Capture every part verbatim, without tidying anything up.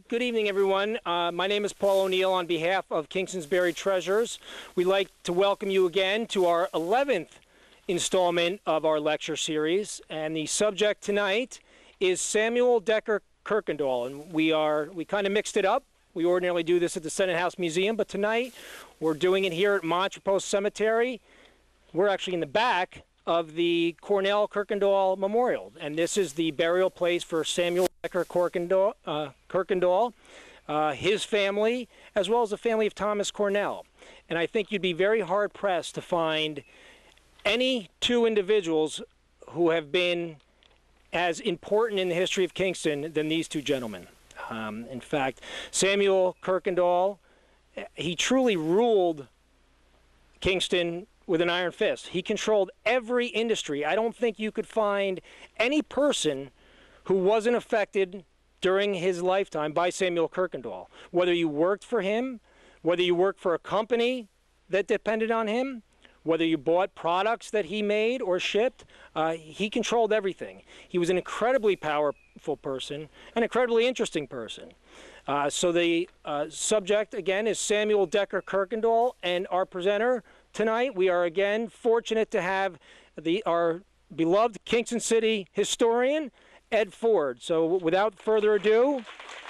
Good evening, everyone. Uh, my name is Paul O'Neill on behalf of Kingston's Buried Treasures. We'd like to welcome you again to our eleventh installment of our lecture series. And the subject tonight is Samuel Decker Kuykendall. And we are, we kind of mixed it up. We ordinarily do this at the Senate House Museum, but tonight we're doing it here at Montrepose Cemetery. We're actually in the back of the Cornell Kuykendall Memorial, and this is the burial place for Samuel Decker Kuykendall, uh, Kuykendall uh, his family, as well as the family of Thomas Cornell. And I think you'd be very hard-pressed to find any two individuals who have been as important in the history of Kingston than these two gentlemen. Um, in fact, Samuel Kuykendall, he truly ruled Kingston with an iron fist. He controlled every industry. I don't think you could find any person who wasn't affected during his lifetime by Samuel Kuykendall. Whether you worked for him, whether you worked for a company that depended on him, whether you bought products that he made or shipped, uh, he controlled everything. He was an incredibly powerful person, an incredibly interesting person. Uh, so the uh, subject, again, is Samuel Decker Kuykendall, and our presenter tonight, we are again fortunate to have the our beloved Kingston City historian, Ed Ford. So without further ado,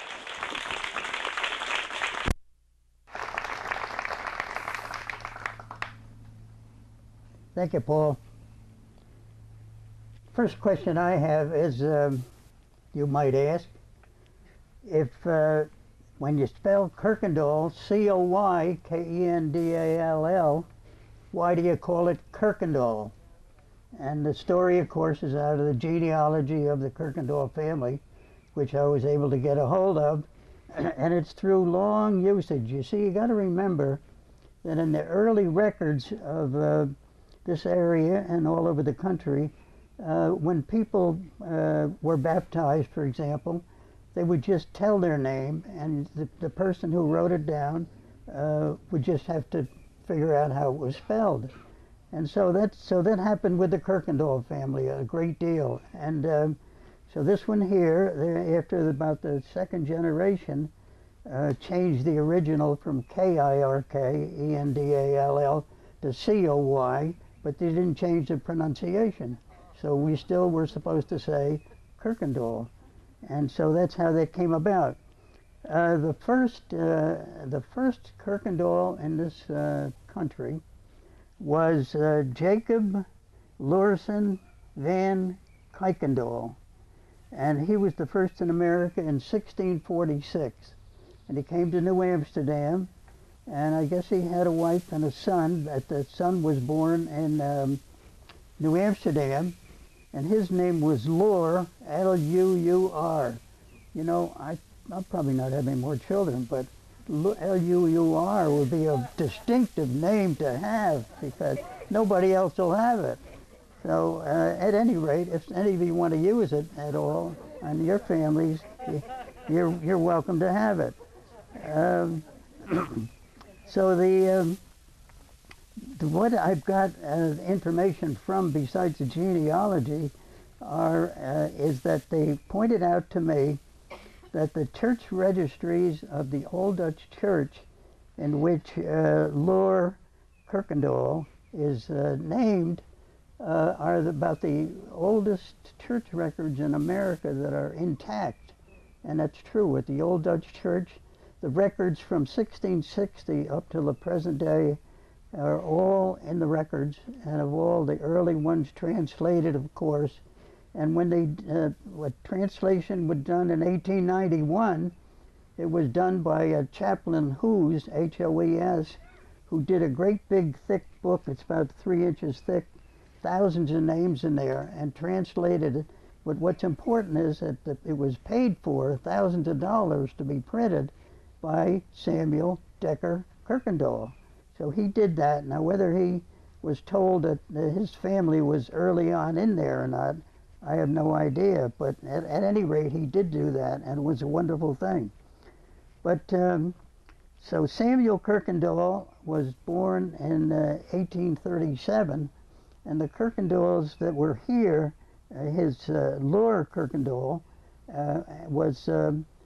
thank you, Paul. First question I have is, um, you might ask, if uh, when you spell Kuykendall, C O Y K E N D A L L, why do you call it Kuykendall? And the story, of course, is out of the genealogy of the Kuykendall family, which I was able to get a hold of, and it's through long usage. You see, you got to remember that in the early records of uh, this area and all over the country, uh, when people uh, were baptized, for example, they would just tell their name, and the, the person who wrote it down uh, would just have to figure out how it was spelled. And so that, so that happened with the Kuykendall family a great deal. And uh, so this one here, after about the second generation, uh, changed the original from K I R K E N D A L L to C O Y, but they didn't change the pronunciation. So we still were supposed to say Kuykendall. And so that's how that came about. Uh, the first, uh, the first Kuykendall in this uh, country was uh, Jacob Lorison van Coykendall, and he was the first in America in sixteen forty-six. And he came to New Amsterdam, and I guess he had a wife and a son. That the son was born in um, New Amsterdam, and his name was Lur, L U U R. You know, I, I'll probably not have any more children, but L U U R would be a distinctive name to have, because nobody else will have it. So uh, at any rate, if any of you want to use it at all, and your families, you're, you're welcome to have it. Um, so the, um, the, what I've got uh, information from, besides the genealogy, are, uh, is that they pointed out to me that the church registries of the Old Dutch Church, in which uh, Lur Kuykendall is uh, named, uh, are the, about the oldest church records in America that are intact. And that's true with the Old Dutch Church. The records from sixteen sixty up to the present day are all in the records, and of all the early ones translated, of course. And when they, uh, what translation was done in eighteen ninety-one, it was done by a chaplain Hoes, H O E S, who did a great big thick book. It's about three inches thick, thousands of names in there, and translated it. But what's important is that the, it was paid for thousands of dollars to be printed by Samuel Decker Kuykendall. So he did that. Now, whether he was told that his family was early on in there or not, I have no idea, but at, at any rate, he did do that, and it was a wonderful thing. But, um, so Samuel Kuykendall was born in uh, eighteen thirty-seven, and the Kuykendalls that were here, uh, his uh, Lur Kuykendall, uh, was, um,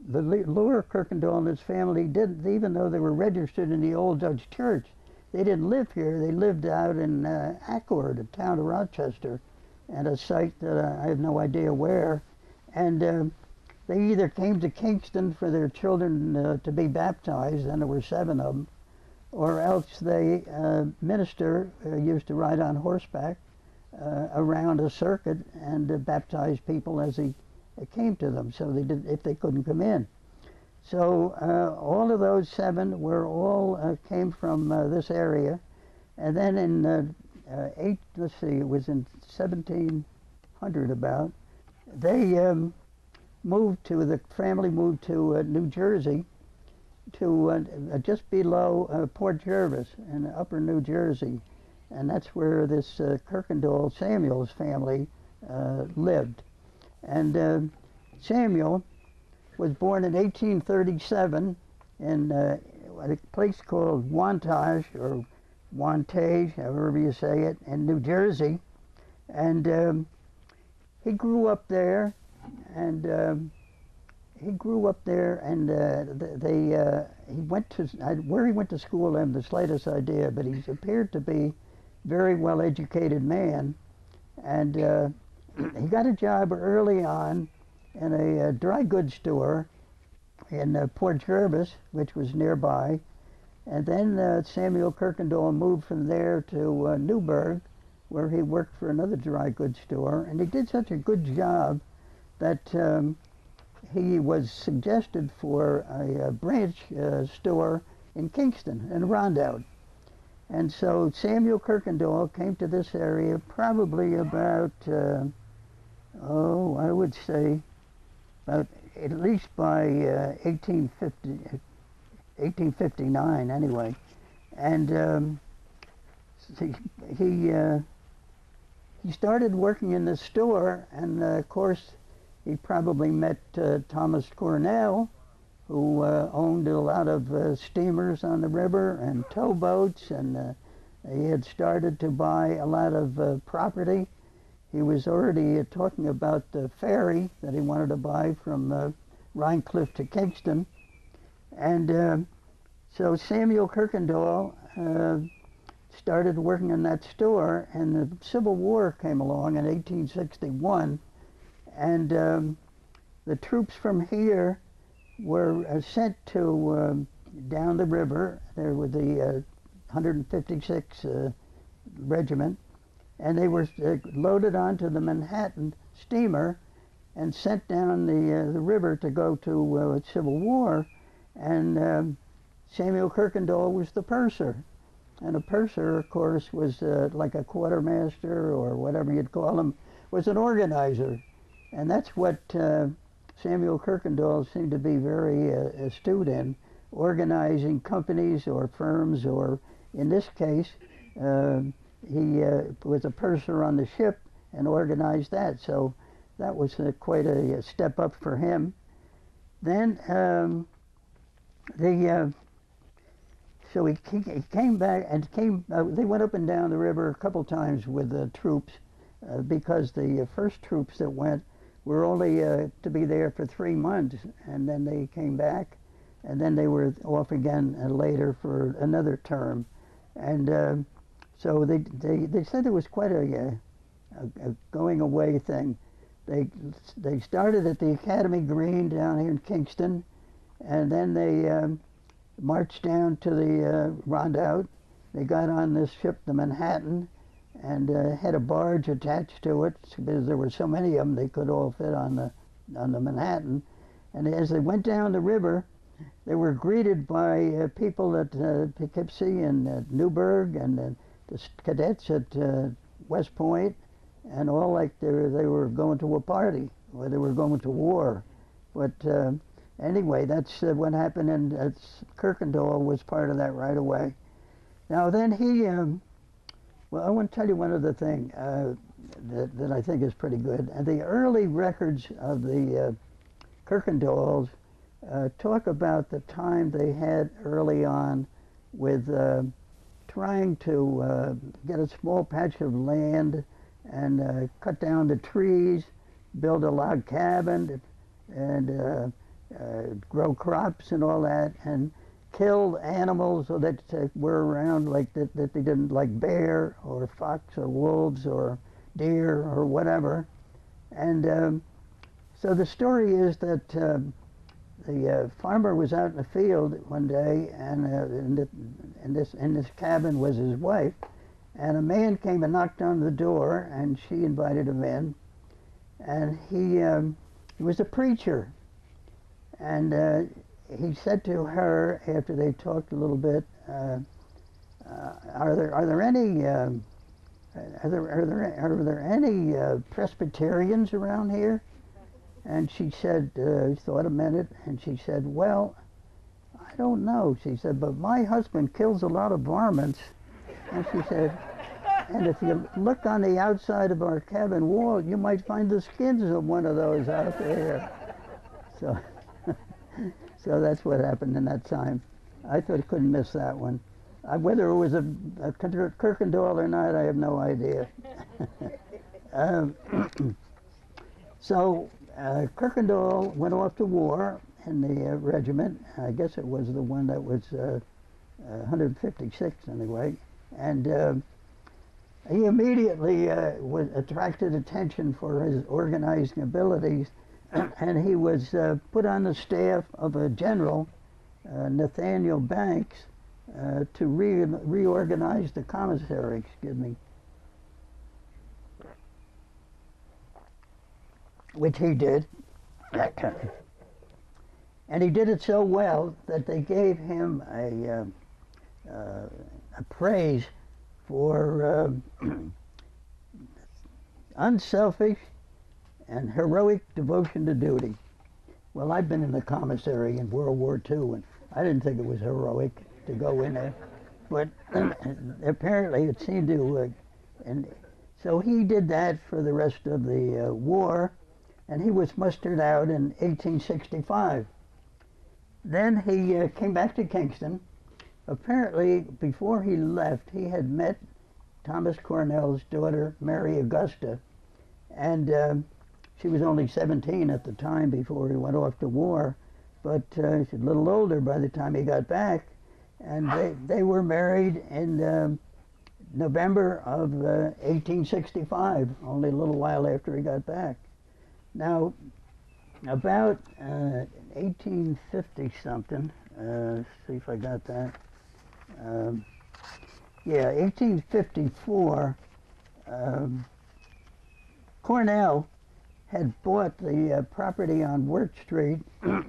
the lower Coykendall and his family didn't, even though they were registered in the Old Dutch Church, they didn't live here. They lived out in uh, Accord, a town of Rochester, at a site that uh, I have no idea where. And uh, they either came to Kingston for their children uh, to be baptized, and there were seven of them, or else they, uh, minister uh, used to ride on horseback uh, around a circuit and uh, baptize people as he uh, came to them, so they did, if they couldn't come in. So uh, all of those seven were all uh, came from uh, this area, and then in uh, uh, eight, let's see, it was in seventeen hundred about, they um, moved to, the family moved to uh, New Jersey, to uh, just below uh, Port Jervis in upper New Jersey, and that's where this uh, Coykendall Samuel's family uh, lived. And uh, Samuel was born in eighteen thirty-seven in uh, a place called Wantage, or Wantage, however you say it, in New Jersey. And um, he grew up there, and um, he grew up there, and uh, they uh, he went to where he went to school. I have the slightest idea, but he appeared to be very well-educated man, and uh, he got a job early on in a, a dry goods store in uh, Port Jervis, which was nearby, and then uh, Samuel Coykendall moved from there to uh, Newburgh, where he worked for another dry goods store, and he did such a good job that um, he was suggested for a, a branch uh, store in Kingston, in Rondout. And so Samuel Coykendall came to this area probably about, uh, oh, I would say, about at least by uh, eighteen fifty, eighteen fifty-nine anyway. And um, he, he, uh, he started working in the store, and uh, of course, he probably met uh, Thomas Cornell, who uh, owned a lot of uh, steamers on the river and towboats, and uh, he had started to buy a lot of uh, property. He was already uh, talking about the ferry that he wanted to buy from uh, Rhinecliff to Kingston. And uh, so Samuel Coykendall uh, started working in that store, and the Civil War came along in eighteen sixty-one. And um, the troops from here were uh, sent to um, down the river. There were the uh, one hundred fifty-sixth uh, Regiment, and they were uh, loaded onto the Manhattan steamer and sent down the uh, the river to go to uh, Civil War. And um, Samuel Coykendall was the purser, and a purser, of course, was uh, like a quartermaster, or whatever you'd call him, was an organizer. And that's what uh, Samuel Coykendall seemed to be very uh, astute in, organizing companies or firms, or in this case, uh, he uh, was a purser on the ship and organized that. So that was uh, quite a, a step up for him. Then um, the uh, so he, he came back and came. Uh, they went up and down the river a couple times with the troops, uh, because the uh, first troops that went were only uh, to be there for three months, and then they came back, and then they were off again uh, later for another term. And uh, so they, they, they said it was quite a, a, a going away thing. They, they started at the Academy Green down here in Kingston, and then they um, marched down to the uh, Rondout. They got on this ship, the Manhattan, and uh, had a barge attached to it, because there were so many of them they could all fit on the on the Manhattan. And as they went down the river, they were greeted by uh, people at uh, Poughkeepsie and uh, Newburgh, and uh, the cadets at uh, West Point, and all like they were, they were going to a party, or they were going to war. But uh, anyway, that's uh, what happened, and uh, Coykendall was part of that right away. Now then he. Um, Well, I want to tell you one other thing uh, that, that I think is pretty good. And the early records of the uh, Coykendalls uh, talk about the time they had early on with uh, trying to uh, get a small patch of land and uh, cut down the trees, build a log cabin, and uh, uh, grow crops and all that, and killed animals that uh, were around, like that, that they didn't like bear or fox or wolves or deer or whatever. And um, so the story is that uh, the uh, farmer was out in the field one day, and uh, in, the, in this in this cabin was his wife, and a man came and knocked on the door, and she invited him in, and he um, he was a preacher, and uh, he said to her after they talked a little bit, uh, uh, "Are there are there any uh, are there are there are there any uh, Presbyterians around here?" And she said, uh, thought a minute, and she said, "Well, I don't know." She said, "But my husband kills a lot of varmints." And she said, "And if you look on the outside of our cabin wall, you might find the skins of one of those out there." So, so that's what happened in that time. I thought I couldn't miss that one. Uh, whether it was a, a Coykendall or not, I have no idea. um, so uh, Coykendall went off to war in the uh, regiment. I guess it was the one that was uh, uh, one hundred fifty-six anyway. And uh, he immediately uh, was attracted attention for his organizing abilities, and he was uh, put on the staff of a general, uh, Nathaniel Banks, uh, to re reorganize the commissary. Excuse me, which he did, and he did it so well that they gave him a, uh, uh, a praise for uh, unselfish and heroic devotion to duty. Well, I've been in the commissary in World War Two, and I didn't think it was heroic to go in there, but apparently it seemed to, uh, and so he did that for the rest of the uh, war, and he was mustered out in eighteen sixty-five. Then he uh, came back to Kingston. Apparently, before he left, he had met Thomas Cornell's daughter, Mary Augusta, and uh, she was only seventeen at the time before he went off to war, but uh, she's a little older by the time he got back, and they, they were married in um, November of uh, eighteen sixty-five, only a little while after he got back. Now, about uh, eighteen fifty something, uh, see if I got that. Um, yeah, eighteen fifty-four, um, Cornell had bought the uh, property on Wirt Street.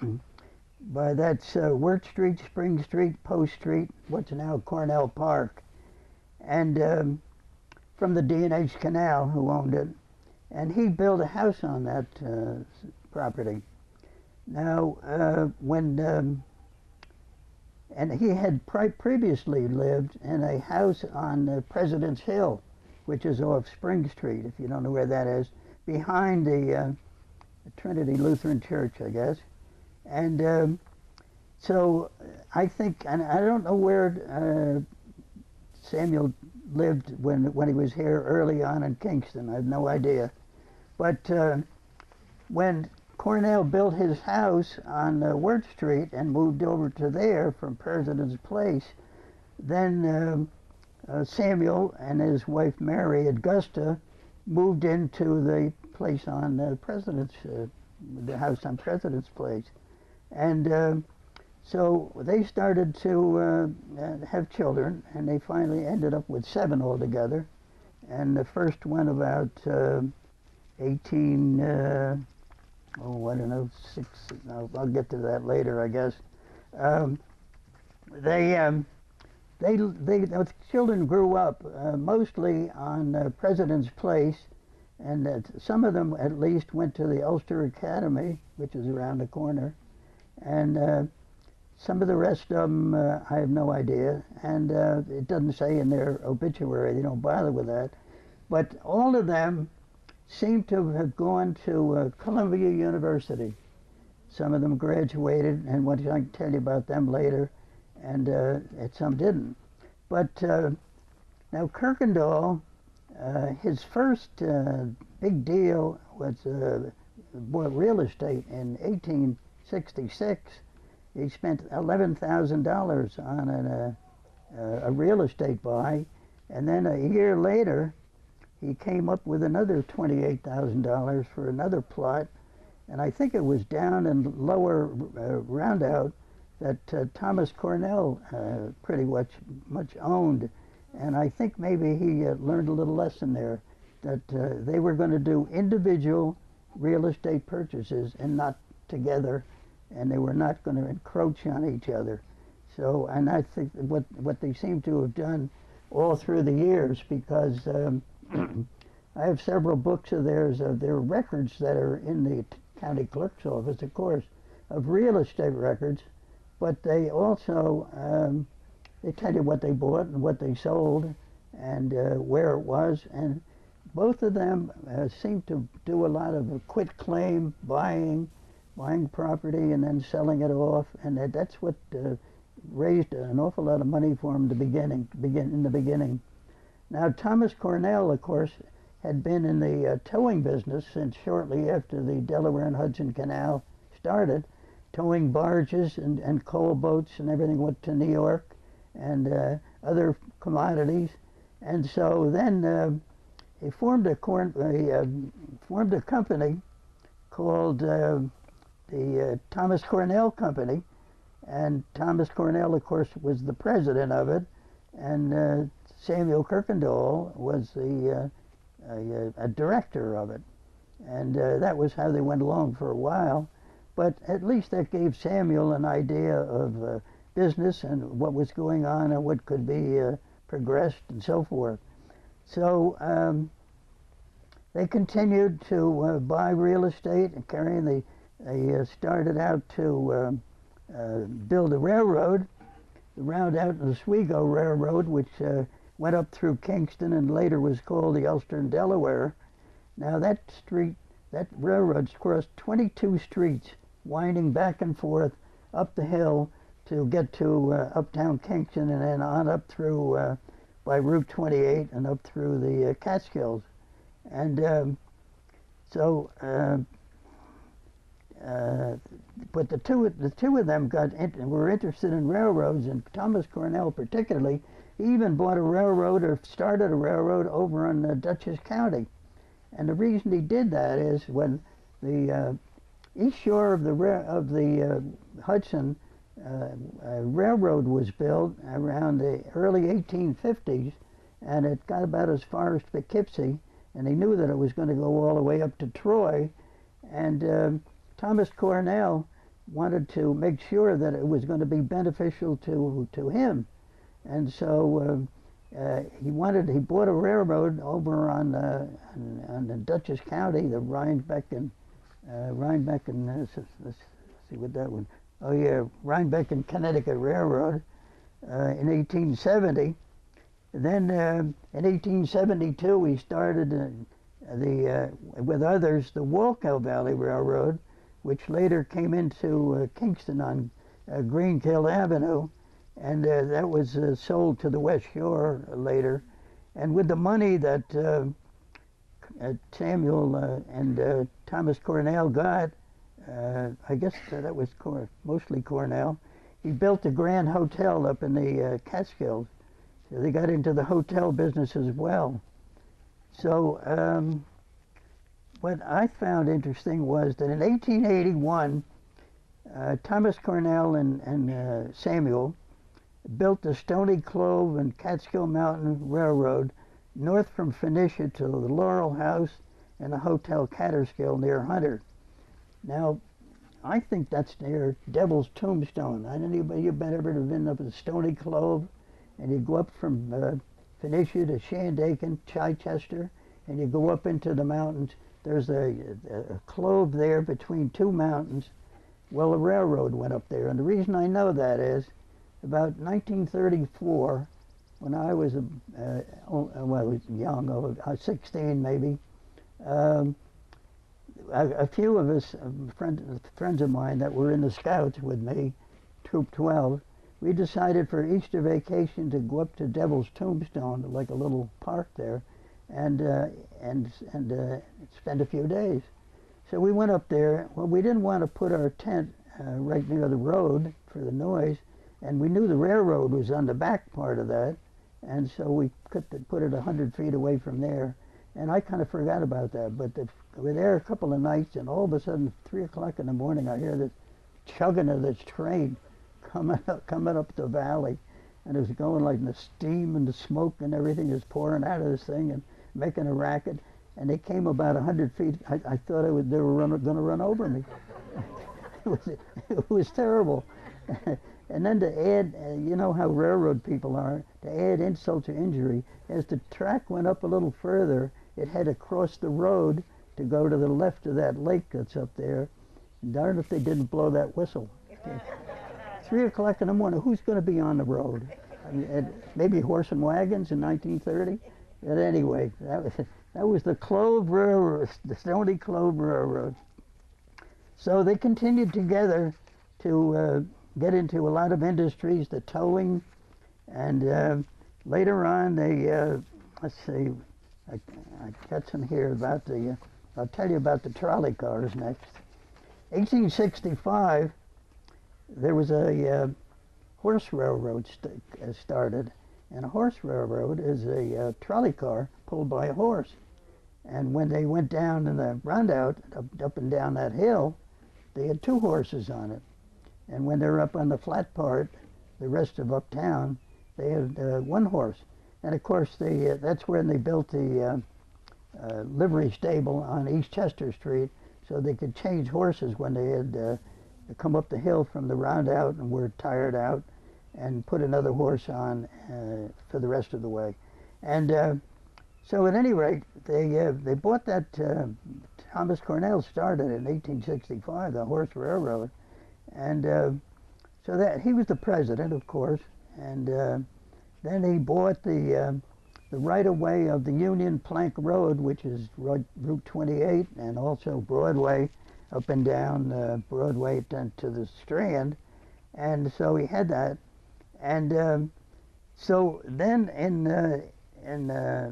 By that's uh, Wirt Street, Spring Street, Post Street, what's now Cornell Park, and um, from the D and H Canal, who owned it, and he built a house on that uh, property. Now, uh, when um, and he had pre previously lived in a house on uh, President's Hill, which is off Spring Street, if you don't know where that is, behind the, uh, the Trinity Lutheran Church, I guess. And um, so I think, and I don't know where uh, Samuel lived when, when he was here early on in Kingston. I have no idea. But uh, when Cornell built his house on uh, Wirt Street and moved over to there from President's Place, then um, uh, Samuel and his wife Mary Augusta moved into the place on uh, President's, uh, the house on President's Place. And uh, so they started to uh, have children, and they finally ended up with seven altogether. And the first one about uh, eighteen, uh, oh, I don't know, six, no, I'll get to that later, I guess. Um, they, um, they, they, those children grew up uh, mostly on uh, President's Place, and uh, some of them at least went to the Ulster Academy, which is around the corner, and uh, some of the rest of them, uh, I have no idea, and uh, it doesn't say in their obituary, they don't bother with that, but all of them seem to have gone to uh, Columbia University. Some of them graduated, and what I can tell you about them later, and uh, some didn't. But uh, now Coykendall, uh, his first uh, big deal was uh, bought real estate in eighteen sixty-six, he spent eleven thousand dollars on an, uh, uh, a real estate buy, and then a year later, he came up with another twenty-eight thousand dollars for another plot, and I think it was down in lower uh, Roundout that uh, Thomas Cornell uh, pretty much much owned, and I think maybe he uh, learned a little lesson there, that uh, they were going to do individual real estate purchases and not together, and they were not going to encroach on each other. So, and I think what what they seem to have done all through the years, because um, I have several books of theirs, of their records that are in the county clerk's office, of course, of real estate records, but they also, um, they tell you what they bought and what they sold and uh, where it was, and both of them uh, seem to do a lot of quit claim buying, buying property and then selling it off, and that, that's what uh, raised an awful lot of money for them to beginning, begin, in the beginning. Now, Thomas Cornell, of course, had been in the uh, towing business since shortly after the Delaware and Hudson Canal started, towing barges and, and coal boats and everything went to New York and uh, other commodities. And so then uh, he formed a, corn, a, uh, formed a company called uh, the uh, Thomas Cornell Company, and Thomas Cornell, of course, was the president of it, and uh, Samuel Coykendall was the uh, a, a director of it, and uh, that was how they went along for a while. But at least that gave Samuel an idea of uh, business and what was going on and what could be uh, progressed and so forth. So um, they continued to uh, buy real estate and carrying the. They uh, started out to uh, uh, build a railroad, the Roundout and Oswego Railroad, which uh, went up through Kingston and later was called the Ulster and Delaware. Now that street, that railroad crossed twenty-two streets, winding back and forth up the hill to get to uh, uptown Kingston and then on up through uh, by Route twenty-eight and up through the uh, Catskills. And um, so, uh, uh, but the two, the two of them got in, were interested in railroads, and Thomas Cornell particularly. He even bought a railroad or started a railroad over in uh, Dutchess County. And the reason he did that is when the uh, east shore of the, of the uh, Hudson uh, uh, Railroad was built around the early eighteen fifties, and it got about as far as Poughkeepsie, and he knew that it was going to go all the way up to Troy. And uh, Thomas Cornell wanted to make sure that it was going to be beneficial to, to him. And so uh, uh, he wanted, he bought a railroad over on, uh, on, on the Dutchess County, the Rhinebeck and, uh, Rhinebeck and, uh, let's, let's see what that one, oh yeah, Rhinebeck and Connecticut Railroad uh, in eighteen seventy. Then uh, in eighteen seventy-two he started uh, the, uh, with others, the Walkill Valley Railroad, which later came into uh, Kingston on uh, Greenkill Avenue. And uh, that was uh, sold to the West Shore later. And with the money that uh, uh, Samuel uh, and uh, Thomas Cornell got, uh, I guess uh, that was Cor mostly Cornell, he built a Grand Hotel up in the uh, Catskills. So they got into the hotel business as well. So um, what I found interesting was that in eighteen eighty-one, uh, Thomas Cornell and, and uh, Samuel built the Stony Clove and Catskill Mountain Railroad north from Phoenicia to the Laurel House and the Hotel Catterskill near Hunter. Now, I think that's near Devil's Tombstone. I don't know if you've ever been up at Stony Clove, and you go up from uh, Phoenicia to Shandaken, Chichester, and you go up into the mountains. There's a, a, a clove there between two mountains. Well, the railroad went up there, and the reason I know that is about nineteen thirty-four, when I was, uh, well, I was young, I was sixteen maybe, um, a, a few of us, uh, friend, friends of mine that were in the Scouts with me, Troop twelve, we decided for Easter vacation to go up to Devil's Tombstone, like a little park there, and, uh, and, and uh, spend a few days. So we went up there. Well, we didn't want to put our tent uh, right near the road for the noise, and we knew the railroad was on the back part of that, and so we put, the, put it a hundred feet away from there. And I kind of forgot about that, but the, we were there a couple of nights, and all of a sudden, three o'clock in the morning, I hear this chugging of this train coming up, coming up the valley, and it was going like the steam and the smoke and everything is pouring out of this thing and making a racket. And they came about a hundred feet. I, I thought I would, they were going to run over me. it, was, it was terrible. And then to add, uh, you know how railroad people are, to add insult to injury, as the track went up a little further, it had to cross the road to go to the left of that lake that's up there. Darn if they didn't blow that whistle. Three o'clock in the morning, who's going to be on the road? I mean, maybe horse and wagons in nineteen thirty? But anyway, that was, that was the Clove Railroad, the Stony Clove Railroad. So they continued together to uh, get into a lot of industries, the towing, and uh, later on they, uh, let's see, I, I got some here about the, uh, I'll tell you about the trolley cars next. eighteen sixty-five, there was a uh, horse railroad st uh, started, and a horse railroad is a uh, trolley car pulled by a horse. And when they went down in the roundabout, up, up and down that hill, they had two horses on it. And when they're up on the flat part, the rest of uptown, they had uh, one horse. And of course, they, uh, that's when they built the uh, uh, livery stable on East Chester Street, so they could change horses when they had uh, come up the hill from the roundabout and were tired out, and put another horse on uh, for the rest of the way. And uh, so at any rate, they, uh, they bought that, uh, Thomas Cornell started in eighteen sixty-five, the horse railroad. And uh, so that he was the president, of course, and uh, then he bought the, uh, the right-of-way of the Union Plank Road, which is Route twenty-eight, and also Broadway, up and down uh, Broadway to, to the Strand. And so he had that. And um, so then in, uh, in uh,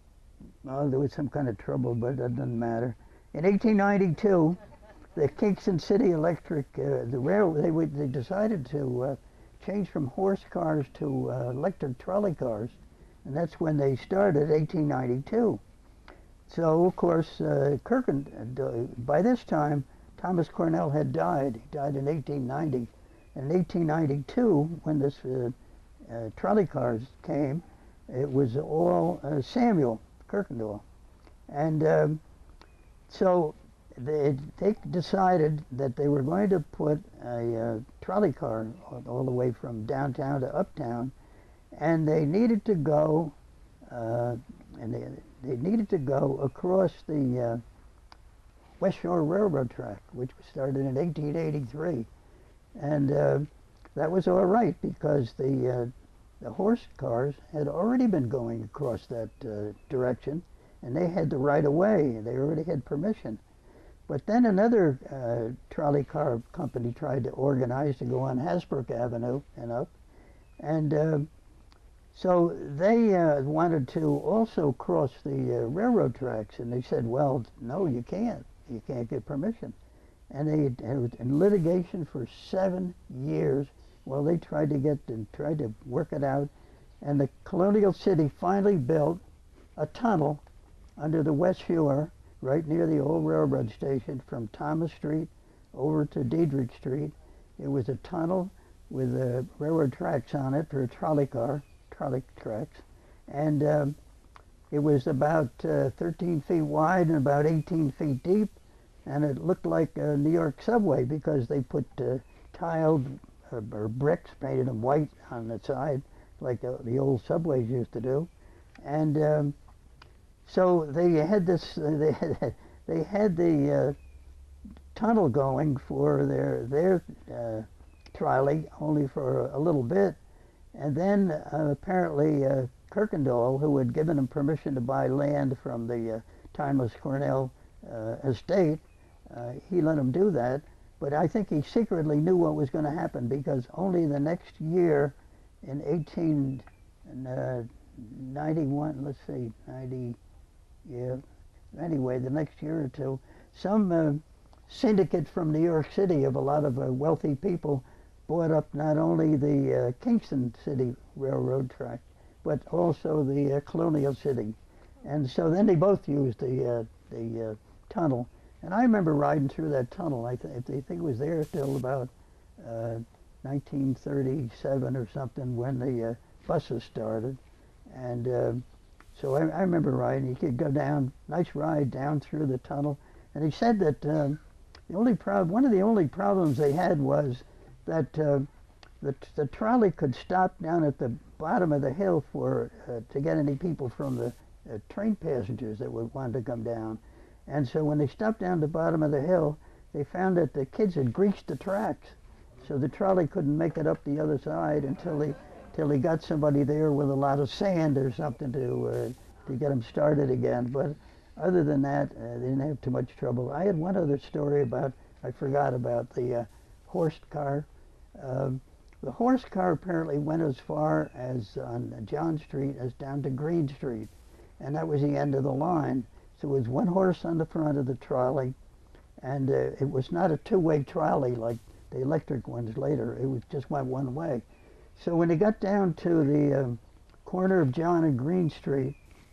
well, there was some kind of trouble, but that doesn't matter. In eighteen ninety-two, the Kingston City Electric, uh, the rail, they, would, they decided to uh, change from horse cars to uh, electric trolley cars, and that's when they started, eighteen ninety-two. So, of course, uh, Kirkend, uh, by this time, Thomas Cornell had died. He died in eighteen ninety. And in eighteen ninety-two, when this uh, uh, trolley cars came, it was all uh, Samuel Coykendall. And um, so they, they decided that they were going to put a uh, trolley car all, all the way from downtown to uptown, and they needed to go, uh, and they, they needed to go across the uh, West Shore Railroad track, which was started in eighteen eighty-three. And uh, that was all right, because the, uh, the horse cars had already been going across that uh, direction, and they had the right of way. They already had permission. But then another uh, trolley car company tried to organize to go on Hasbrook Avenue and up. And uh, so they uh, wanted to also cross the uh, railroad tracks, and they said, well, no, you can't. You can't get permission. And they had in litigation for seven years. Well, they tried to get and tried to work it out, and the Colonial City finally built a tunnel under the West Shore, right near the old railroad station, from Thomas Street over to Diedrich Street. It was a tunnel with uh, railroad tracks on it for a trolley car, trolley tracks, and um, it was about uh, thirteen feet wide and about eighteen feet deep. And it looked like a New York subway, because they put uh, tiled uh, or bricks, painted them white on the side, like the, the old subways used to do. And um, so they had this, uh, they had, they had the uh, tunnel going for their, their uh, trolley, only for a little bit. And then uh, apparently uh, Coykendall, who had given them permission to buy land from the uh, Thomas Cornell uh, estate, Uh, he let him do that, but I think he secretly knew what was going to happen, because only the next year, in eighteen ninety-one, let's see, ninety, yeah, anyway, the next year or two, some uh, syndicate from New York City of a lot of uh, wealthy people bought up not only the uh, Kingston City Railroad track, but also the uh, Colonial City. And so then they both used the, uh, the uh, tunnel. And I remember riding through that tunnel. I, th I think it was there till about uh, nineteen thirty-seven or something when the uh, buses started. And uh, so I, I remember riding. You could go down, nice ride down through the tunnel. And he said that um, the only prob one of the only problems they had was that uh, the, the trolley could stop down at the bottom of the hill for uh, to get any people from the uh, train passengers that would want to come down. And so when they stopped down the bottom of the hill, they found that the kids had greased the tracks. So the trolley couldn't make it up the other side until they, till they got somebody there with a lot of sand or something to, uh, to get them started again. But other than that, uh, they didn't have too much trouble. I had one other story about, I forgot about the uh, horse car. Um, the horse car apparently went as far as on John Street as down to Green Street. And that was the end of the line. So it was one horse on the front of the trolley, and uh, it was not a two-way trolley like the electric ones later. It was just went one way. So when they got down to the uh, corner of John and Green Street,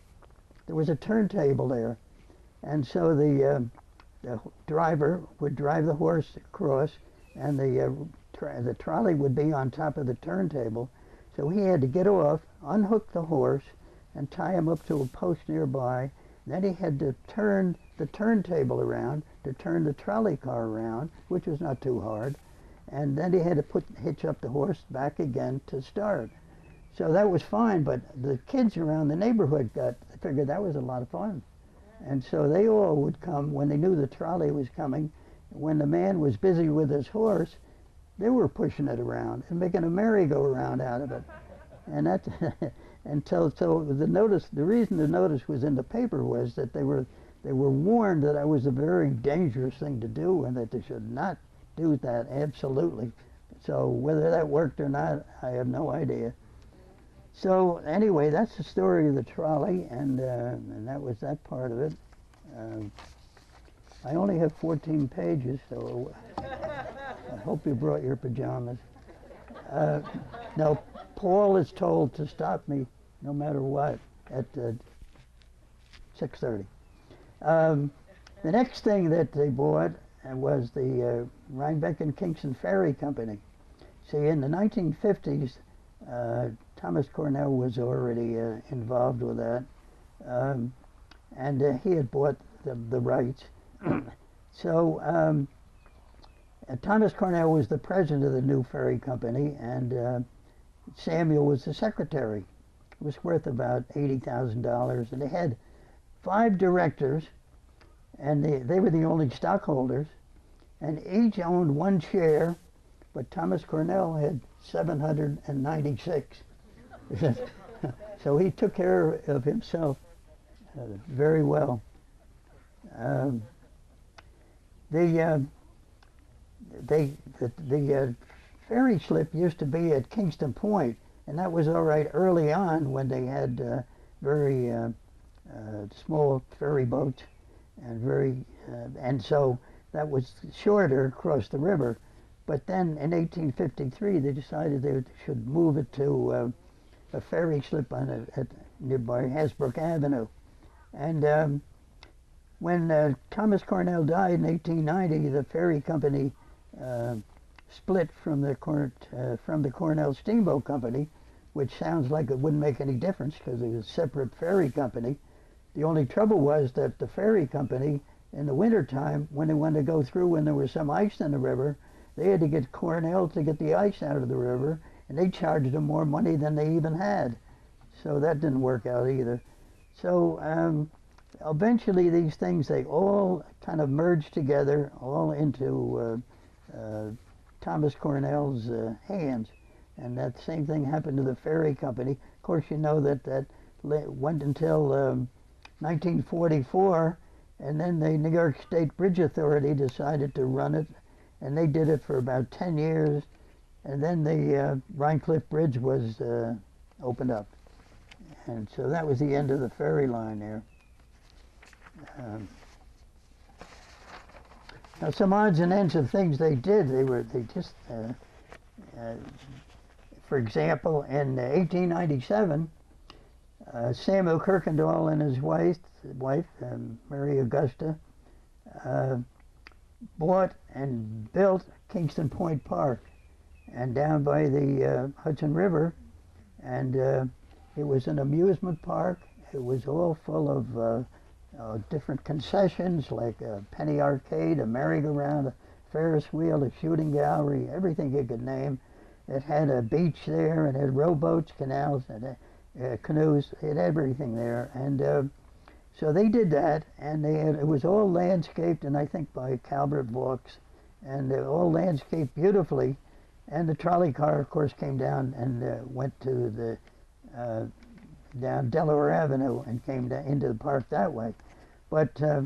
there was a turntable there. And so the, uh, the driver would drive the horse across, and the, uh, tra the trolley would be on top of the turntable. So he had to get off, unhook the horse, and tie him up to a post nearby. Then he had to turn the turntable around to turn the trolley car around, which was not too hard. And then he had to put hitch up the horse back again to start. So that was fine, but the kids around the neighborhood got figured that was a lot of fun. And so they all would come when they knew the trolley was coming. When the man was busy with his horse, they were pushing it around and making a merry-go-round out of it. And that's and so, so the notice, the reason the notice was in the paper was that they were they were warned that that was a very dangerous thing to do and that they should not do that, absolutely. So whether that worked or not, I have no idea. So anyway, that's the story of the trolley, and uh, and that was that part of it. Um, I only have fourteen pages, so I hope you brought your pajamas. Uh, now, Paul is told to stop me no matter what at uh, six thirty. Um, the next thing that they bought was the uh, Rhinebeck and Kingston Ferry Company. See, in the nineteen fifties, uh, Thomas Cornell was already uh, involved with that, um, and uh, he had bought the, the rights. So um, uh, Thomas Cornell was the president of the new ferry company, and uh, Samuel was the secretary. It was worth about eighty thousand dollars, and they had five directors, and they, they were the only stockholders, and each owned one share, but Thomas Cornell had seven hundred ninety-six. So he took care of himself uh, very well. Um, the, uh, they, the, the uh, ferry slip used to be at Kingston Point, and that was all right early on when they had uh, very uh, uh, small ferry boats, and very, uh, and so that was shorter across the river. But then in eighteen fifty-three, they decided they should move it to uh, a ferry slip on a, at nearby Hasbrook Avenue. And um, when uh, Thomas Cornell died in eighteen ninety, the ferry company uh, split from the, Cor uh, from the Cornell Steamboat Company, which sounds like it wouldn't make any difference because it was a separate ferry company. The only trouble was that the ferry company, in the wintertime, when they wanted to go through when there was some ice in the river, they had to get Cornell to get the ice out of the river, and they charged them more money than they even had. So that didn't work out either. So um, eventually these things, they all kind of merged together, all into uh, uh, Thomas Cornell's uh, hands. And that same thing happened to the ferry company. Of course, you know that that went until um, nineteen forty-four, and then the New York State Bridge Authority decided to run it, and they did it for about ten years, and then the uh, Rhinecliff Bridge was uh, opened up. And so that was the end of the ferry line there. Um, Now, some odds and ends of things they did, they were, they just, uh, uh, for example, in eighteen ninety-seven, uh, Samuel Kuykendall and his wife, wife um, Mary Augusta, uh, bought and built Kingston Point Park, and down by the uh, Hudson River, and uh, it was an amusement park. It was all full of uh, uh, different concessions, like a penny arcade, a merry-go-round, a Ferris wheel, a shooting gallery, everything you could name. It had a beach there, and it had rowboats, canals, and uh, canoes. It had everything there, and uh, so they did that, and they had, it was all landscaped, and I think by Calvert Vaux, and uh, all landscaped beautifully. And the trolley car, of course, came down and uh, went to the uh, down Delaware Avenue and came down into the park that way. But uh,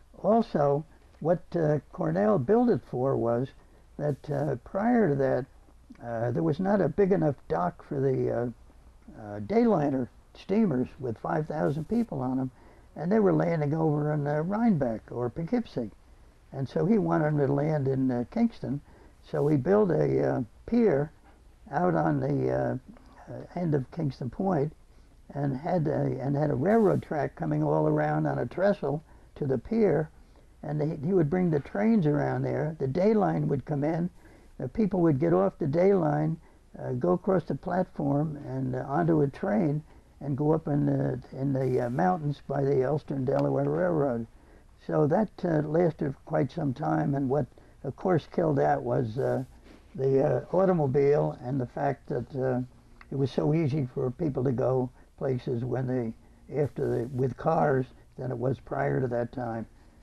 also, what uh, Cornell built it for was that uh, prior to that, uh, there was not a big enough dock for the uh, uh, dayliner steamers with five thousand people on them, and they were landing over in uh, Rhinebeck or Poughkeepsie. And so he wanted them to land in uh, Kingston, so he built a uh, pier out on the uh, uh, end of Kingston Point, and had a, and had a railroad track coming all around on a trestle to the pier, and they, he would bring the trains around there. The day line would come in, the people would get off the day line, uh, go across the platform and uh, onto a train, and go up in the, in the uh, mountains by the Ulster and Delaware Railroad. So that uh, lasted quite some time, and what of course killed that was uh, the uh, automobile, and the fact that uh, it was so easy for people to go places when they, after the, with cars than it was prior to that time.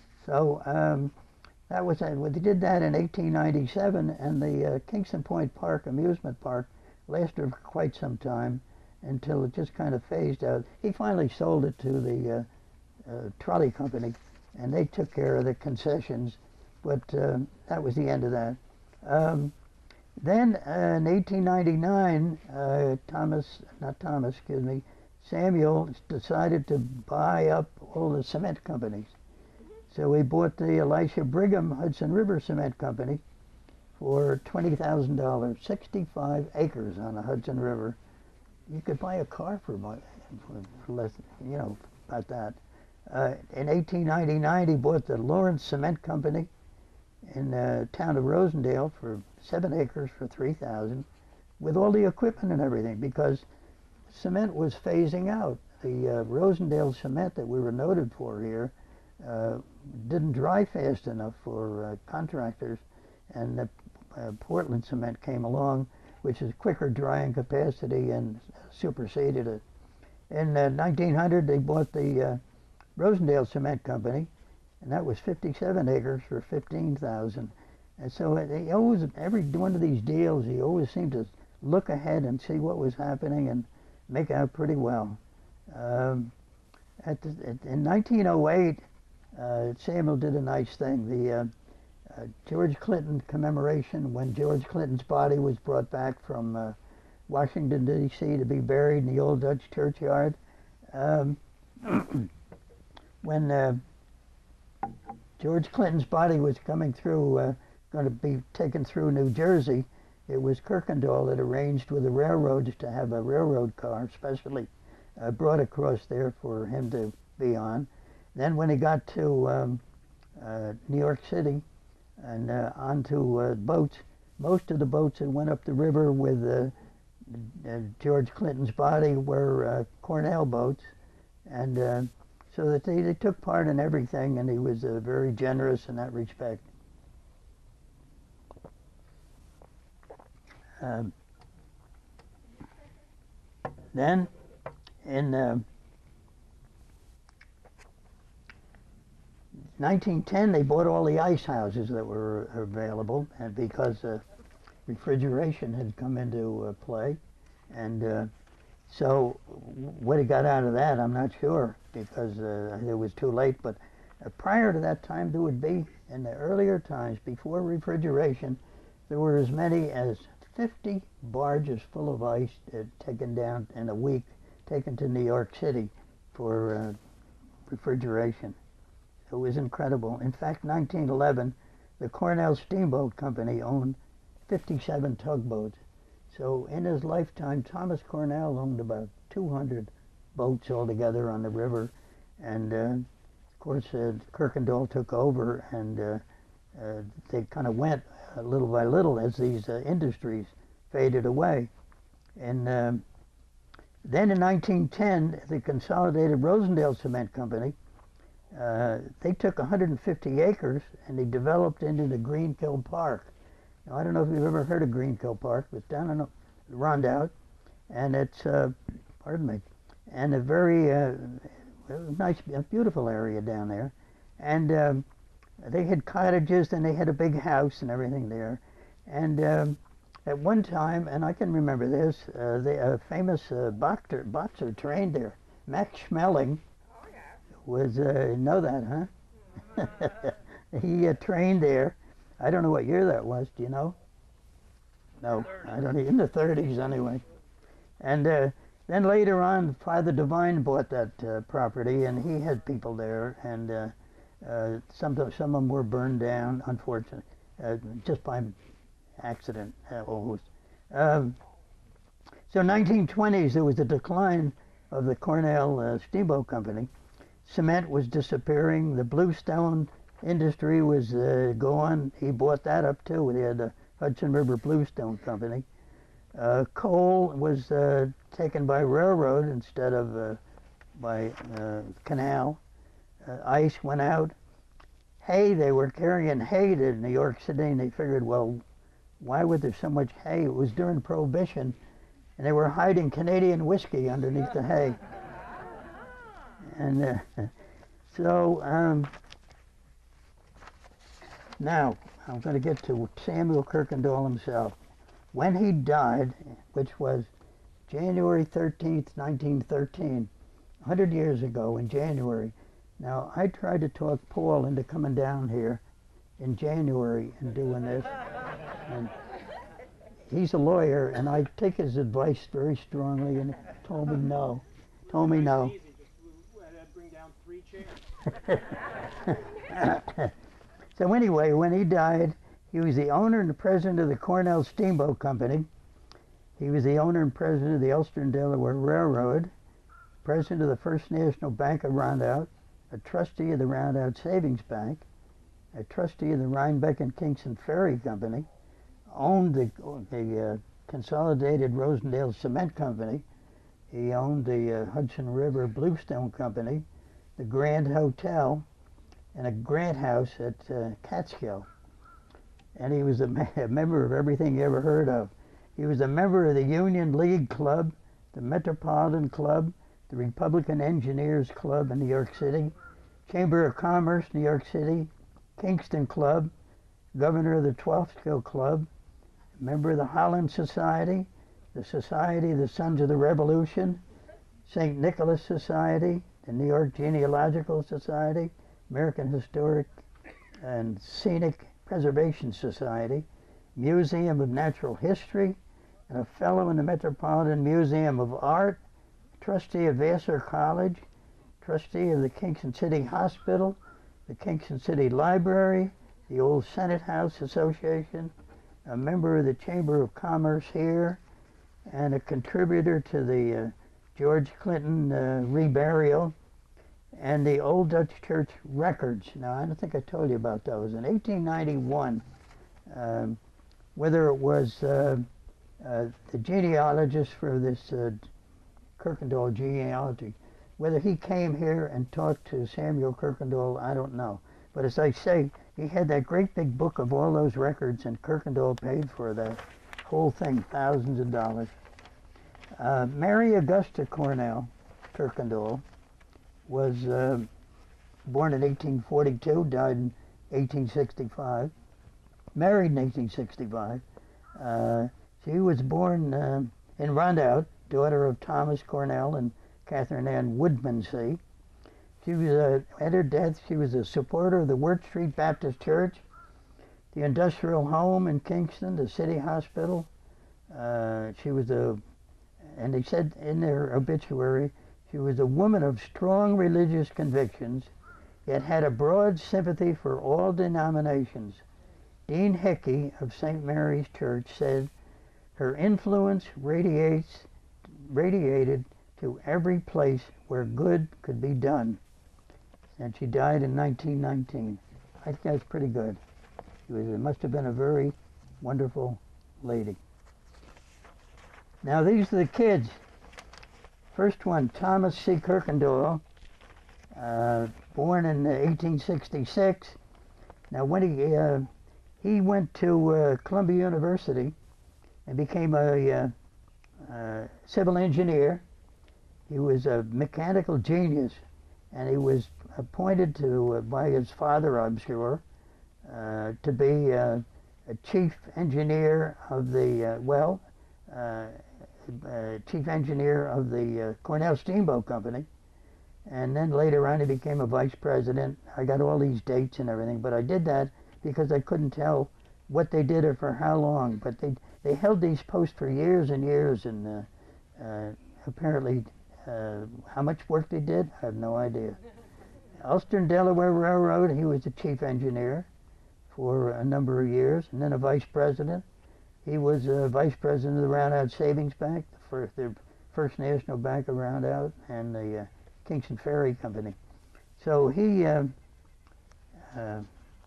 So um, that was, uh, they did that in eighteen ninety-seven, and the uh, Kingston Point Park amusement park lasted for quite some time until it just kind of phased out. He finally sold it to the uh, uh, trolley company, and they took care of the concessions, but uh, that was the end of that. Um, then uh, in eighteen ninety-nine, uh, Thomas, not Thomas, excuse me, Samuel decided to buy up all the cement companies. So we bought the Elisha Brigham Hudson River Cement Company for twenty thousand dollars, sixty-five acres on the Hudson River. You could buy a car for, for less, you know, about that. Uh, in eighteen ninety-nine, he bought the Lawrence Cement Company in the town of Rosendale for seven acres for three thousand, with all the equipment and everything, because cement was phasing out. The uh, Rosendale cement that we were noted for here uh, didn't dry fast enough for uh, contractors, and the uh, Portland cement came along, which is quicker drying capacity, and superseded it. In uh, nineteen hundred, they bought the uh, Rosendale Cement Company, and that was fifty-seven acres for fifteen thousand. And so he always, every one of these deals, he always seemed to look ahead and see what was happening and make out pretty well. Um, at the, at, in nineteen oh eight, uh, Samuel did a nice thing. The uh, uh, George Clinton commemoration, when George Clinton's body was brought back from uh, Washington, D C to be buried in the old Dutch churchyard. Um, when uh, George Clinton's body was coming through, uh, going to be taken through New Jersey, it was Kuykendall that arranged with the railroads to have a railroad car specially uh, brought across there for him to be on. Then when he got to um, uh, New York City and uh, onto uh, boats, most of the boats that went up the river with uh, uh, George Clinton's body were uh, Cornell boats, and uh, so that they, they took part in everything, and he was uh, very generous in that respect. Um, then, in uh, nineteen ten, they bought all the ice houses that were available, and because uh, refrigeration had come into uh, play, and uh, so what he got out of that, I'm not sure, because uh, it was too late. But uh, prior to that time, there would be, in the earlier times, before refrigeration, there were as many as fifty barges full of ice uh, taken down in a week, taken to New York City for uh, refrigeration. It was incredible. In fact, nineteen eleven, the Cornell Steamboat Company owned fifty-seven tugboats. So in his lifetime, Thomas Cornell owned about two hundred boats altogether on the river. And uh, of course, uh, Coykendall took over, and uh, uh, they kind of went uh, little by little as these uh, industries faded away. And um, then in nineteen ten, the Consolidated Rosendale Cement Company, uh, they took one hundred fifty acres and they developed into the Greenkill Park. Now, I don't know if you've ever heard of Greenkill Park, but it's down in Rondout, and it's, uh, pardon me, and a very uh, nice, beautiful area down there. And um, they had cottages and they had a big house and everything there. And um, at one time, and I can remember this, uh, the uh, famous uh, boxer, boxer trained there, Max Schmeling, oh, yeah. was, uh, you know that, huh? He uh, trained there. I don't know what year that was, do you know? No, I don't know, in the thirties anyway. And uh, then later on, Father Divine bought that uh, property, and he had people there, and uh, uh, some, of, some of them were burned down, unfortunately, uh, just by accident uh, almost. Um, so nineteen twenties, there was a decline of the Cornell uh, Steamboat Company. Cement was disappearing. The bluestone industry was uh, gone. He bought that up too. He had the Hudson River Bluestone Company. Uh, coal was uh, taken by railroad instead of uh, by uh, canal. Uh, ice went out. Hay, they were carrying hay to New York City, and they figured, well, why would there so much hay? It was during Prohibition, and they were hiding Canadian whiskey underneath the hay. And uh, so um, now I'm going to get to Samuel Coykendall himself. When he died, which was January thirteenth, nineteen thirteen, one hundred years ago in January. Now, I tried to talk Paul into coming down here in January and doing this. And he's a lawyer, and I take his advice very strongly, and he told me no. Told me no. Bring down three chairs. So anyway, when he died, he was the owner and the president of the Cornell Steamboat Company. He was the owner and president of the Ulster and Delaware Railroad, president of the First National Bank of Rondout, a trustee of the Rondout Savings Bank, a trustee of the Rhinebeck and Kingston Ferry Company, owned the, the uh, Consolidated Rosendale Cement Company. He owned the uh, Hudson River Bluestone Company, the Grand Hotel, and a Grant House at uh, Catskill. And he was a, me a member of everything you ever heard of. He was a member of the Union League Club, the Metropolitan Club, the Republican Engineers Club in New York City, Chamber of Commerce, New York City, Kingston Club, governor of the twelfth Skill Club, member of the Holland Society, the Society of the Sons of the Revolution, Saint Nicholas Society, the New York Genealogical Society, American Historic and Scenic Preservation Society, Museum of Natural History, and a fellow in the Metropolitan Museum of Art, trustee of Vassar College, trustee of the Kingston City Hospital, the Kingston City Library, the Old Senate House Association, a member of the Chamber of Commerce here, and a contributor to the uh, George Clinton uh, reburial, and the Old Dutch Church records. Now, I don't think I told you about those. In eighteen ninety-one, um, whether it was uh, uh, the genealogist for this uh, Coykendall genealogy, whether he came here and talked to Samuel Coykendall, I don't know. But as I say, he had that great big book of all those records, and Coykendall paid for the whole thing, thousands of dollars. Uh, Mary Augusta Cornell Coykendall was uh, born in eighteen forty-two, died in eighteen sixty-five, married in eighteen sixty-five. Uh, she was born uh, in Rondout, daughter of Thomas Cornell and Catherine Ann Woodmansee. She was, uh, at her death, she was a supporter of the Wirt Street Baptist Church, the Industrial Home in Kingston, the City Hospital. Uh, she was a, and they said in their obituary, she was a woman of strong religious convictions, yet had a broad sympathy for all denominations. Dean Hickey of Saint Mary's Church said her influence radiates, radiated to every place where good could be done. And she died in nineteen nineteen. I think that's pretty good. It, was, it must have been a very wonderful lady. Now these are the kids. First one, Thomas C. Coykendall, uh, born in eighteen sixty-six. Now when he uh, he went to uh, Columbia University and became a uh, uh, civil engineer. He was a mechanical genius, and he was appointed to uh, by his father, I'm sure, uh, to be uh, a chief engineer of the uh, well. Uh, Uh, chief engineer of the uh, Cornell Steamboat Company, and then later on he became a vice president. I got all these dates and everything, but I did that because I couldn't tell what they did or for how long. But they they held these posts for years and years, and uh, uh, apparently uh, how much work they did, I have no idea. Ulster and Delaware Railroad, he was the chief engineer for a number of years, and then a vice president. He was uh, vice president of the Roundout Savings Bank, the first, the first national bank of Roundout, and the uh, Kingston Ferry Company. So he uh, uh,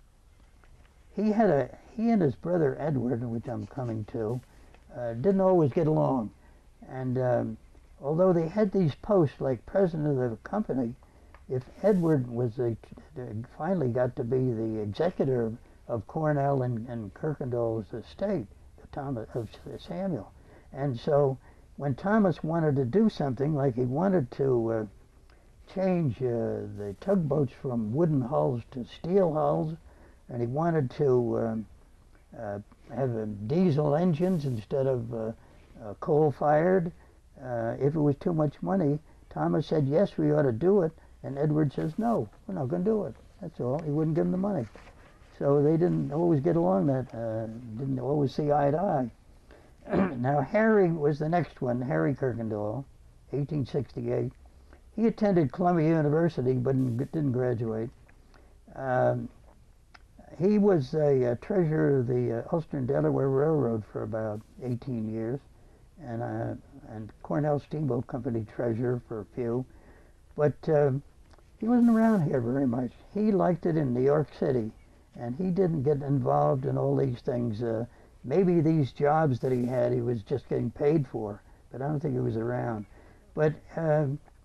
he had a he and his brother Edwin, which I'm coming to, uh, didn't always get along, and um, although they had these posts like president of the company, if Edward was a, finally got to be the executor of Cornell and, and Coykendall's estate. Thomas of Samuel, and so when Thomas wanted to do something, like he wanted to uh, change uh, the tugboats from wooden hulls to steel hulls, and he wanted to um, uh, have uh, diesel engines instead of uh, uh, coal-fired. Uh, if it was too much money, Thomas said, "Yes, we ought to do it," and Edward says, "No, we're not going to do it." That's all. He wouldn't give him the money. So they didn't always get along, that uh, didn't always see eye to eye. Now Harry was the next one, Harry Coykendall, eighteen sixty-eight. He attended Columbia University but didn't graduate. Um, he was a, a treasurer of the uh, Ulster and Delaware Railroad for about eighteen years, and, uh, and Cornell Steamboat Company treasurer for a few. But uh, he wasn't around here very much. He liked it in New York City. And he didn't get involved in all these things. Uh, maybe these jobs that he had, he was just getting paid for, but I don't think he was around. But uh,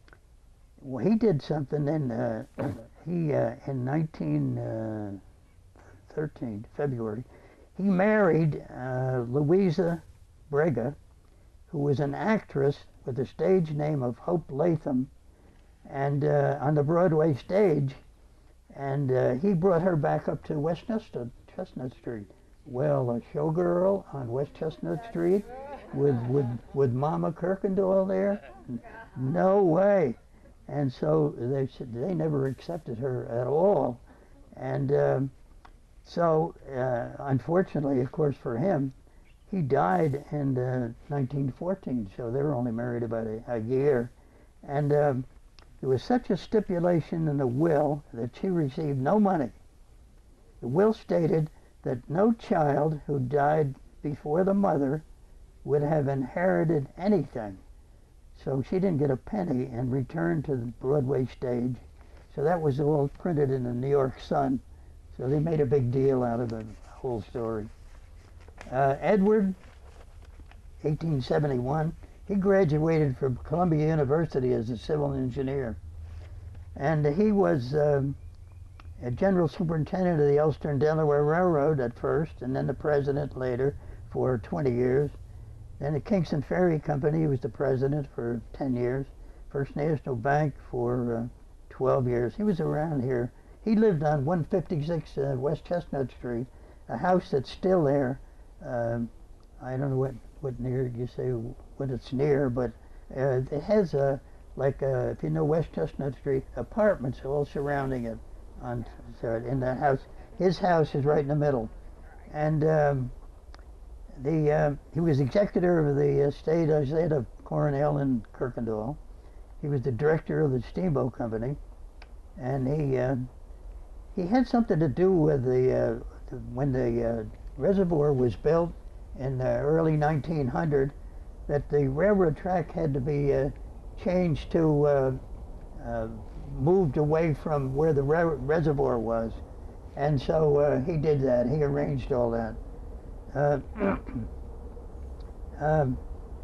well, he did something in, uh, he, uh, in nineteen thirteen, February, he married uh, Louisa Brega, who was an actress with the stage name of Hope Latham, and uh, on the Broadway stage. And uh, he brought her back up to West Chestnut, Chestnut Street. Well, a showgirl on West Chestnut Street with, with, with Mama Coykendall there? No way. And so they said they never accepted her at all. And um, so, uh, unfortunately, of course, for him, he died in uh, nineteen fourteen, so they were only married about a, a year. And um, there was such a stipulation in the will that she received no money. The will stated that no child who died before the mother would have inherited anything. So she didn't get a penny and returned to the Broadway stage. So that was all printed in the New York Sun. So they made a big deal out of the whole story. Uh, Edward, eighteen seventy-one, he graduated from Columbia University as a civil engineer. And he was um, a general superintendent of the Ulster and Delaware Railroad at first, and then the president later for twenty years. Then the Kingston Ferry Company, he was the president for ten years. First National Bank for uh, twelve years. He was around here. He lived on one fifty-six uh, West Chestnut Street, a house that's still there. Um, I don't know what, what near you say what it's near, but uh, it has a, like a, if you know West Chestnut Street, apartments all surrounding it on so in that house. His house is right in the middle. And um, the uh, he was executor of the estate, I said, of Cornell and Coykendall. He was the director of the Steamboat Company, and he uh, he had something to do with the uh, when the uh, reservoir was built in the early nineteen hundred, that the railroad track had to be uh, changed to, uh, uh, moved away from where the re reservoir was. And so uh, he did that. He arranged all that. Uh, um,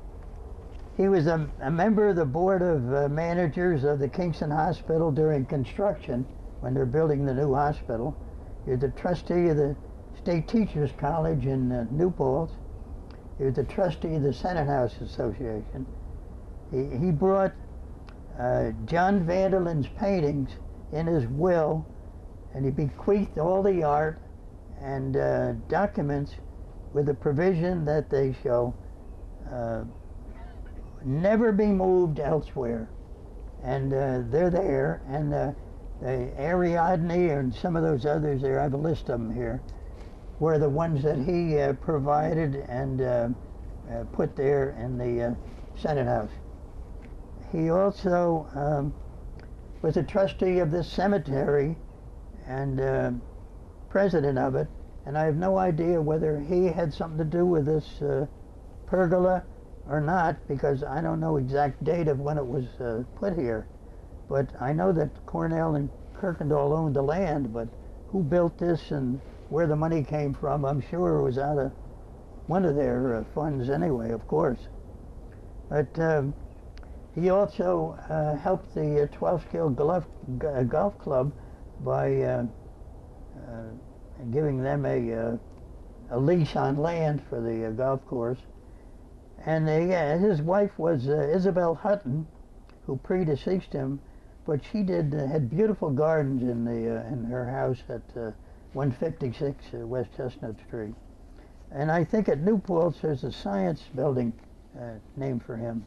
he was a, a member of the board of uh, managers of the Kingston Hospital during construction when they're building the new hospital. He was a trustee of the State Teachers College in uh, New Paltz. He was a trustee of the Senate House Association. He, he brought uh, John Vanderlin's paintings in his will, and he bequeathed all the art and uh, documents with the provision that they shall uh, never be moved elsewhere. And uh, they're there, and uh, the Ariadne and some of those others there, I have a list of them here, were the ones that he uh, provided and uh, uh, put there in the uh, Senate House. He also um, was a trustee of this cemetery and uh, president of it, and I have no idea whether he had something to do with this uh, pergola or not, because I don't know exact date of when it was uh, put here. But I know that Cornell and Coykendall owned the land, but who built this and where the money came from, I'm sure it was out of one of their uh, funds anyway, of course. But um, he also uh, helped the uh, twelve skill golf, uh, golf club by uh, uh, giving them a, uh, a lease on land for the uh, golf course. And uh, yeah, his wife was uh, Isabel Hutton, who predeceased him, but she did uh, had beautiful gardens in the uh, in her house at uh, one fifty-six uh, West Chestnut Street. And I think at New Paltz there's a science building uh, named for him.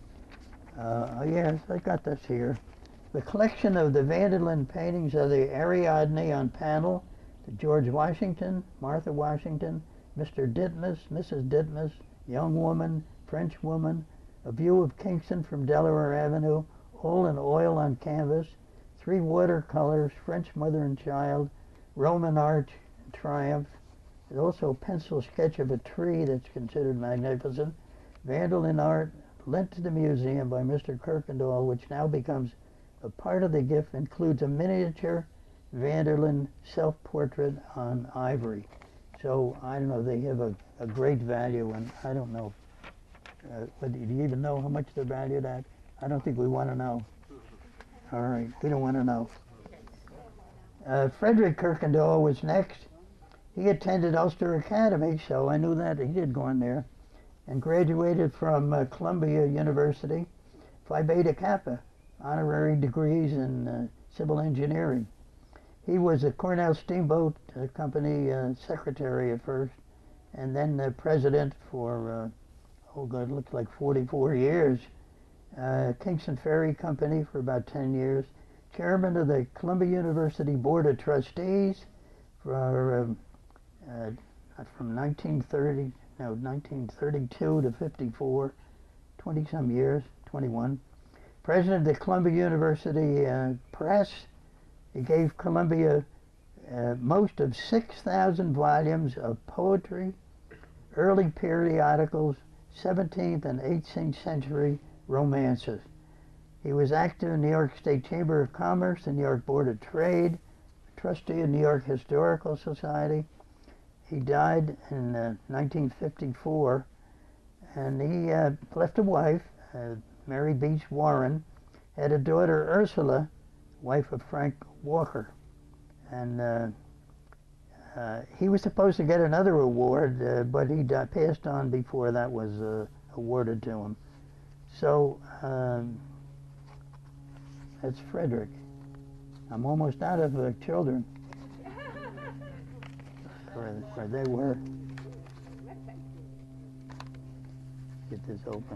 Uh, yes, I got this here. The collection of the Vanderlyn paintings of the Ariadne on panel, the George Washington, Martha Washington, Mister Ditmas, Missus Ditmas, young woman, French woman, a view of Kingston from Delaware Avenue, all in oil on canvas, three watercolors, French mother and child, Roman arch, triumph. There's also a pencil sketch of a tree that's considered magnificent. Vanderlyn art lent to the museum by Mister Coykendall, which now becomes a part of the gift, includes a miniature Vanderlyn self-portrait on ivory. So I don't know, they have a, a great value, and I don't know, uh, but do you even know how much they're valued at? I don't think we want to know. All right, we don't want to know. Uh, Frederick Coykendall was next. He attended Ulster Academy, so I knew that he did go in there, and graduated from uh, Columbia University, Phi Beta Kappa, honorary degrees in uh, civil engineering. He was a Cornell Steamboat uh, Company uh, secretary at first, and then the president for, uh, oh God, it looks like forty-four years. Uh, Kingston Ferry Company for about ten years. Chairman of the Columbia University Board of Trustees for um, uh, from nineteen thirty, no, nineteen thirty-two to fifty-four, twenty some years, twenty-one. President of the Columbia University uh, Press. He gave Columbia uh, most of six thousand volumes of poetry, early periodicals, seventeenth and eighteenth century romances. He was active in the New York State Chamber of Commerce, the New York Board of Trade, trustee of New York Historical Society. He died in uh, nineteen fifty-four, and he uh, left a wife, uh, Mary Beach Warren, had a daughter, Ursula, wife of Frank Walker. And uh, uh, he was supposed to get another award, uh, but he died, passed on before that was uh, awarded to him. So um, that's Frederick. I'm almost out of uh, children. Where, where they were. Get this open.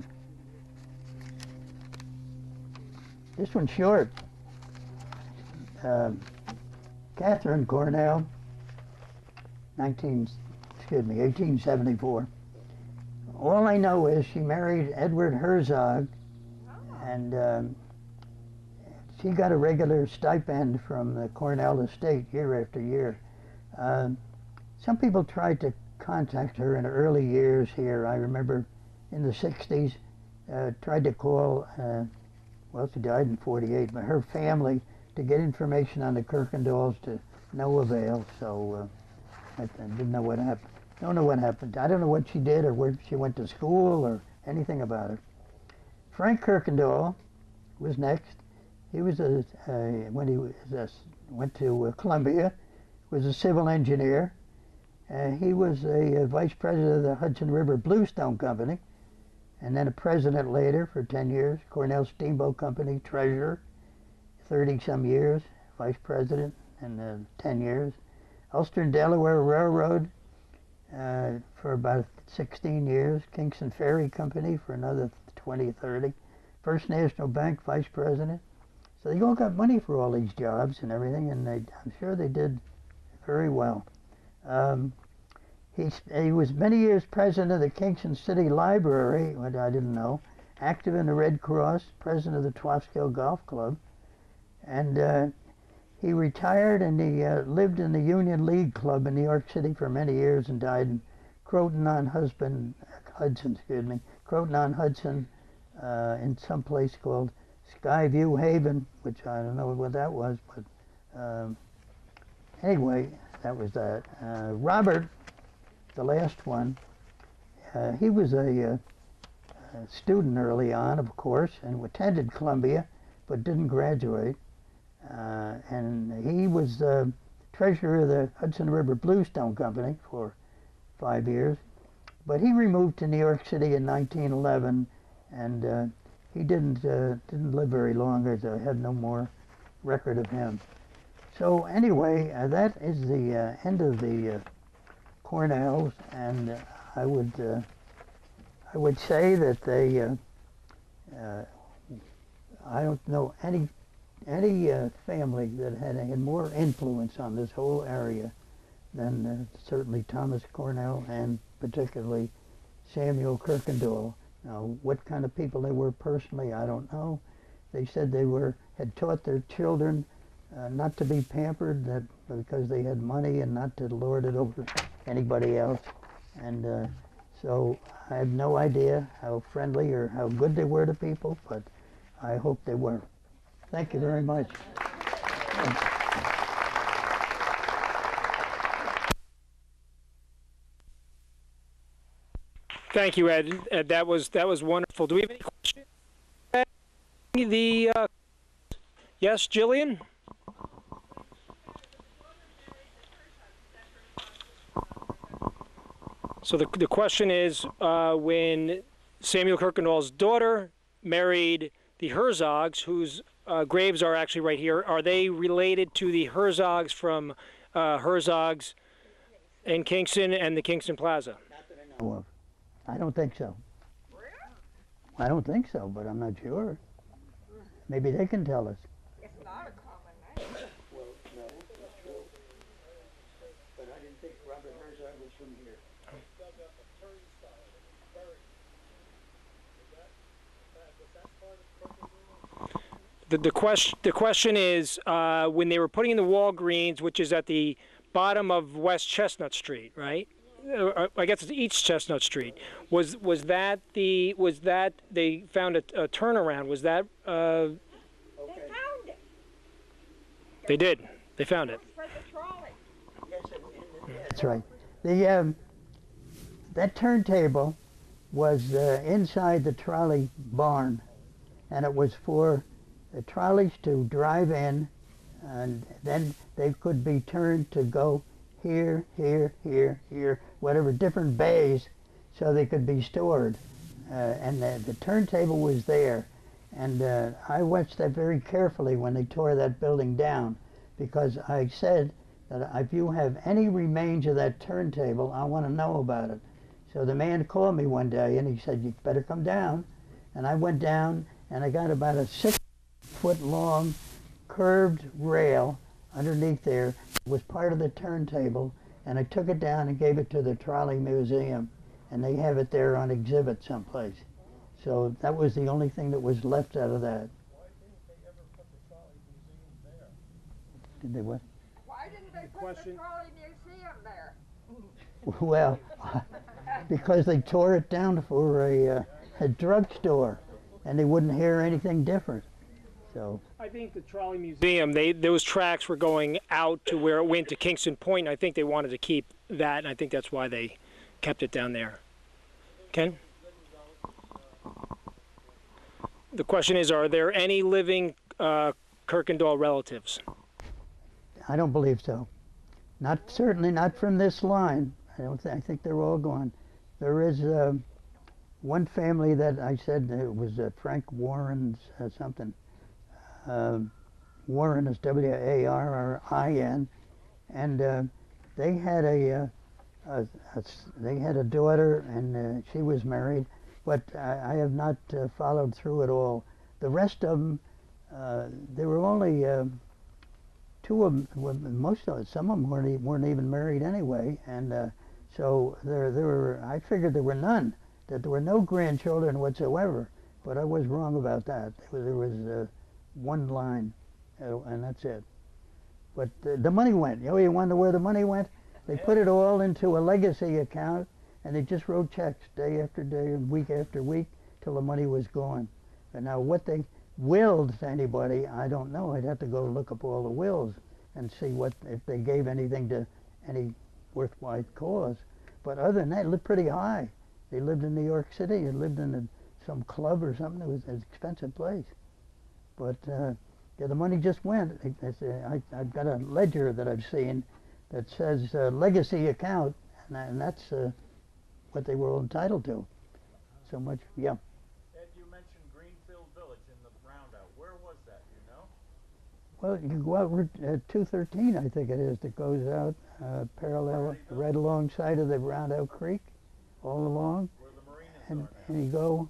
This one's short. Uh, Catherine Cornell, nineteen, excuse me, eighteen seventy-four. All I know is she married Edward Herzog, and um, she got a regular stipend from the Cornell estate year after year. Uh, some people tried to contact her in the early years here. I remember in the sixties, uh, tried to call, uh, well, she died in forty-eight, but her family to get information on the Coykendalls to no avail. So uh, I, I didn't know what happened. Don't know what happened. I don't know what she did or where she went to school or anything about her. Frank Coykendall was next. He was a, a when he was a, went to uh, Columbia, was a civil engineer. Uh, he was a, a vice president of the Hudson River Bluestone Company, and then a president later for ten years. Cornell Steamboat Company treasurer, thirty some years, vice president, and uh, ten years. Ulster and Delaware Railroad uh, for about sixteen years. Kingston Ferry Company for another twenty, thirty. First National Bank vice president. So they all got money for all these jobs and everything, and they, I'm sure they did very well. Um, he, he was many years president of the Kingston City Library, which I didn't know, active in the Red Cross, president of the Twaskill Golf Club, and uh, he retired and he uh, lived in the Union League Club in New York City for many years and died in Croton on Hudson, Hudson, excuse me, Croton on Hudson, uh, in some place called Skyview Haven, which I don't know what that was, but um, anyway, that was that. Uh, Robert, the last one, uh, he was a, uh, a student early on, of course, and attended Columbia, but didn't graduate. Uh, and he was uh, treasurer of the Hudson River Bluestone Company for five years. But he removed to New York City in nineteen eleven, and uh, he didn't uh, didn't live very long, as I had no more record of him. So anyway, uh, that is the uh, end of the uh, Cornells, and uh, I would uh, I would say that they uh, uh, I don't know any any uh, family that had had more influence on this whole area than uh, certainly Thomas Cornell and particularly Samuel Coykendall. Now, what kind of people they were personally, I don't know. They said they were had taught their children uh, not to be pampered, that because they had money, and not to lord it over anybody else. And uh, so I have no idea how friendly or how good they were to people, but I hope they were. Thank you very much. Thank you, Ed. Ed. That was that was wonderful. Do we have any questions? The uh, yes, Jillian. So the the question is, uh, when Samuel Coykendall's daughter married the Herzogs, whose uh, graves are actually right here, are they related to the Herzogs from uh, Herzogs in Kingston and the Kingston Plaza? Not that I know of. I don't think so. Really? I don't think so, but I'm not sure. Maybe they can tell us. It's not a common name. Well, no, that's true. But I didn't think Robert Herzog was from here. The, the, question, the question is, uh, when they were putting in the Walgreens, which is at the bottom of West Chestnut Street, right? Uh, I guess it's East Chestnut Street. Was was that the was that they found a, a turnaround? Was that? Uh, They found it. They did. They found it. For the trolley. Yes, it, it, that's right. The um, that turntable was uh, inside the trolley barn, and it was for the trolleys to drive in, and then they could be turned to go here, here, here, here, whatever, different bays, so they could be stored. Uh, and the, the turntable was there. And uh, I watched that very carefully when they tore that building down, because I said that if you have any remains of that turntable, I want to know about it. So the man called me one day and he said, you better come down. And I went down and I got about a six foot long curved rail underneath there. It was part of the turntable, and I took it down and gave it to the Trolley Museum, and they have it there on exhibit someplace. So that was the only thing that was left out of that. Why didn't they ever put the Trolley Museum there? Did they what? Why didn't they put question- the trolley museum there? Well, because they tore it down for a, uh, a drugstore, and they wouldn't hear anything different. So I think the Trolley Museum, they those tracks were going out to where it went to Kingston Point, and I think they wanted to keep that, and I think that's why they kept it down there. Ken? The question is, are there any living uh, Coykendall relatives? I don't believe so. Not certainly not from this line. I don't. Th I think they're all gone. There is uh, one family that I said it was uh, Frank Warren's uh, something. Uh, Warren is W A R R I N, and uh, they had a, uh, a, a they had a daughter, and uh, she was married, but I, I have not uh, followed through at all. The rest of them, uh, there were only uh, two of them. Well, most of some of them weren't, e weren't even married anyway, and uh, so there there were. I figured there were none, that there were no grandchildren whatsoever, but I was wrong about that. There was. There was uh, one line, uh, and that's it. But uh, the money went. You know, you wonder where the money went? They put it all into a legacy account, and they just wrote checks day after day and week after week till the money was gone. And now what they willed to anybody, I don't know. I'd have to go look up all the wills and see what if they gave anything to any worthwhile cause. But other than that, it lived pretty high. They lived in New York City. They lived in a, some club or something. It was an expensive place. But uh, yeah, the money just went. It's, uh, I, I've got a ledger that I've seen that says uh, legacy account, and, and that's uh, what they were all entitled to. So much, yeah. Ed, you mentioned Greenfield Village in the roundout. Where was that, do you know? Well, you go out Route uh, two thirteen, I think it is, that goes out uh, parallel, right alongside of the Roundout Creek, all along. Where the marinas And, are now. and you go,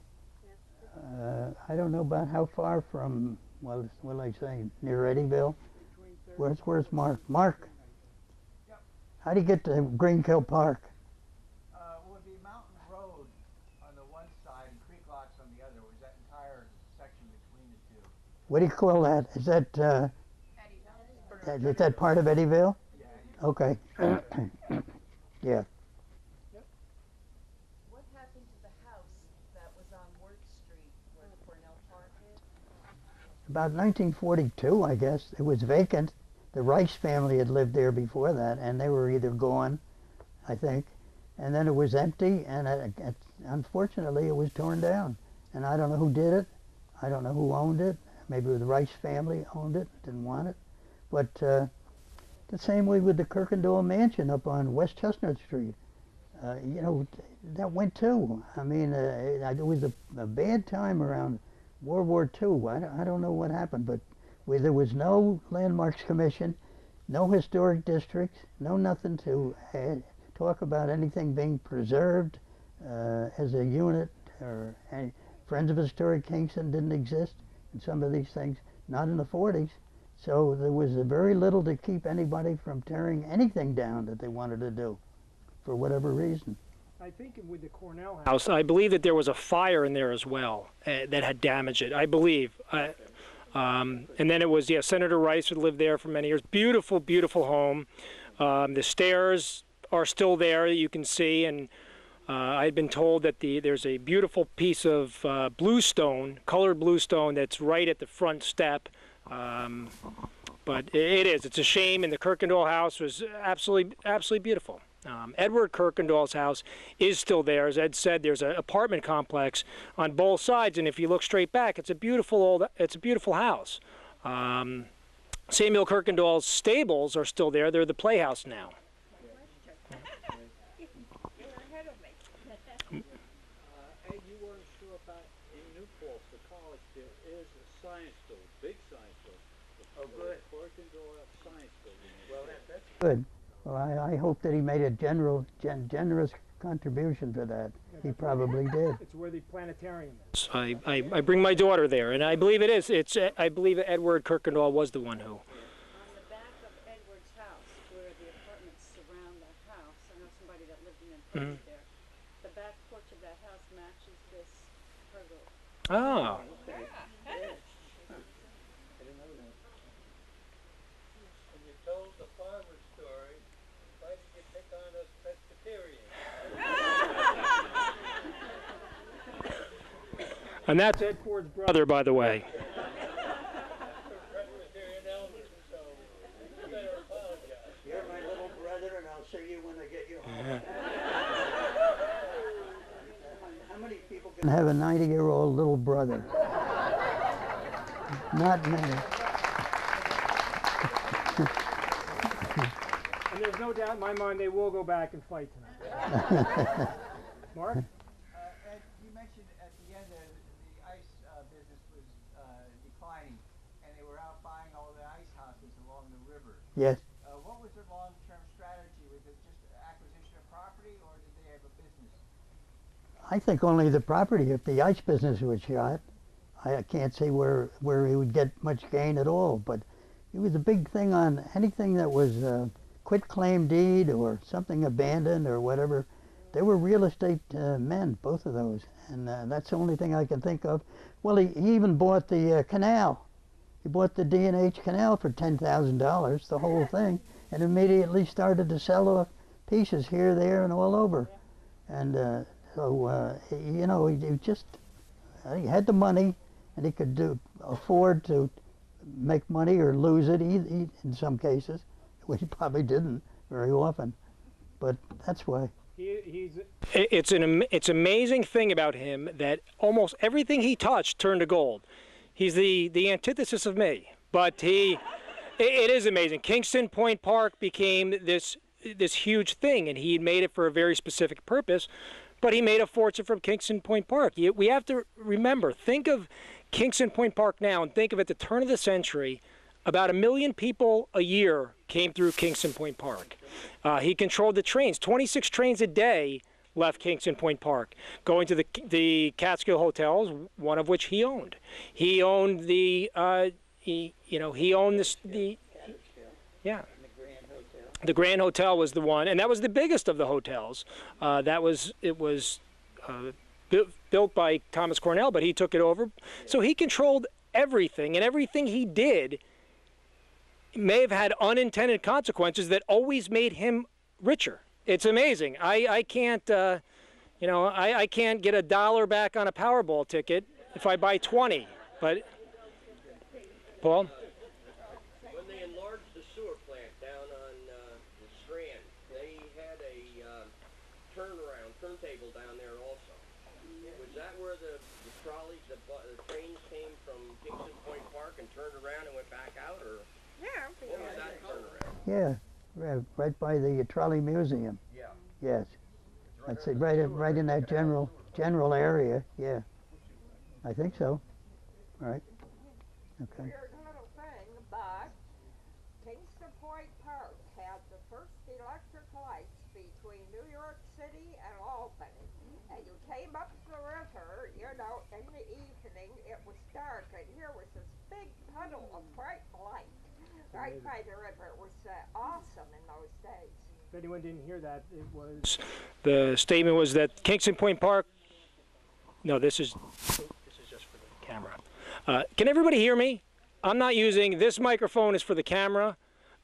uh, I don't know about how far from, well, what will I say, near Eddyville? Where's, where's Mark? Mark? Yep. How do you get to Greenkill Park? Uh, it would be Mountain Road on the one side and Creek Locks on the other. It was that entire section between the two. What do you call that? Is that, uh, that, is that part of Eddyville? Yeah. Okay. Yeah. What happened to the house that was on Worth Street where the Cornell Park is? About nineteen forty-two, I guess. It was vacant. The Rice family had lived there before that, and they were either gone, I think. And then it was empty, and it, it, unfortunately, it was torn down. And I don't know who did it. I don't know who owned it. Maybe the Rice family owned it, didn't want it. But uh, the same way with the Coykendall Mansion up on West Chestnut Street. Uh, you know, that went too. I mean, uh, it, it was a, a bad time around World War Two. I, I don't know what happened, but we, there was no Landmarks Commission, no historic districts, no nothing to uh, talk about anything being preserved uh, as a unit. Or any, Friends of Historic Kingston didn't exist, and some of these things, not in the forties. So there was very little to keep anybody from tearing anything down that they wanted to do, for whatever reason. I think with the Cornell house, I believe that there was a fire in there as well uh, that had damaged it. I believe. Uh, um, and then it was, yeah, Senator Rice had lived there for many years. Beautiful, beautiful home. Um, the stairs are still there, you can see, and uh, I had been told that the there's a beautiful piece of uh, bluestone, colored bluestone, that's right at the front step. Um, but it is. It's a shame, and the Coykendall house was absolutely, absolutely beautiful. Um, Edward Coykendall's house is still there. As Ed said, there's an apartment complex on both sides, and if you look straight back, it's a beautiful old, it's a beautiful house. Um, Samuel Coykendall's stables are still there. They're the playhouse now. You're ahead of me. Uh, Ed, you weren't sure about in New Falls, the college, there is a science building, big science building. Oh, good. Coykendall Science Building. Well, that, that's Good. Well, I, I hope that he made a general, gen, generous contribution to that. He probably did. It's where the planetarium is. I, I, I bring my daughter there, and I believe it is. It's I believe Edward Coykendall was the one who. On the back of Edward's house, where the apartments surround the house, I know somebody that lived in an apartment there. The back porch of that house matches this pergola. Oh. And you told the farmer's story. Why did you pick on us And that's Ed Ford's brother, by the way. You're my little brother, and I'll see you when I get you home. Yeah. How many people can have a ninety-year-old little brother? Not many. And there's no doubt in my mind they will go back and fight tonight. Mark? Uh, Ed, you mentioned at the end that the ice uh, business was uh, declining, and they were out buying all the ice houses along the river. Yes. Uh, what was their long-term strategy? Was it just acquisition of property, or did they have a business? I think only the property. If the ice business was shot, I can't see where, where he would get much gain at all. But it was a big thing on anything that was uh, quit claim deed or something abandoned or whatever. They were real estate uh, men, both of those. And uh, that's the only thing I can think of. Well, he, he even bought the uh, canal. He bought the D and H canal for ten thousand dollars, the whole thing, and immediately started to sell off pieces here, there, and all over. And uh, so, uh, he, you know, he, he just, he had the money, and he could do afford to make money or lose it he, he, in some cases, which he probably didn't very often. But that's why. He, he's, it's an it's amazing thing about him that almost everything he touched turned to gold. He's the the antithesis of me, but he it, it is amazing. Kingston Point Park became this this huge thing, and he made it for a very specific purpose. But he made a fortune from Kingston Point Park. We have to remember, think of Kingston Point Park now, and think of at the turn of the century, about a million people a year came through Kingston Point Park. Uh, he controlled the trains. twenty-six trains a day left Kingston Point Park, going to the the Catskill hotels, one of which he owned. He owned the, uh, he you know, he owned this the, yeah. The Grand Hotel was the one, and that was the biggest of the hotels. Uh, that was it was uh, bu built by Thomas Cornell, but he took it over. So he controlled everything, and everything he did may have had unintended consequences that always made him richer. It's amazing. I, I can't, uh, you know, I, I can't get a dollar back on a Powerball ticket if I buy twenty. But, Paul? When they enlarged the sewer plant down on uh, the Strand, they had a uh, turnaround, turntable down there also. Was that where the, the trolleys, the, the trains came from Kingston Point Park and turned around and went back out, or? Yeah. What was that turnaround? Yeah, right, right by the Trolley Museum. Yeah. Yes. That's it, right, in- right in that general general area. Yeah. I think so. All right. Okay. Weird little thing, but Kingston Point Park had the first electric lights between New York City and Albany. And you came up the river, you know, in the evening, it was dark, and here was this big puddle of bright light right by the river. It was uh, awesome in those days. If anyone didn't hear that, it was the statement was that Kingston Point Park. No, this is this is just for the camera. Uh, can everybody hear me? I'm not using this microphone is for the camera,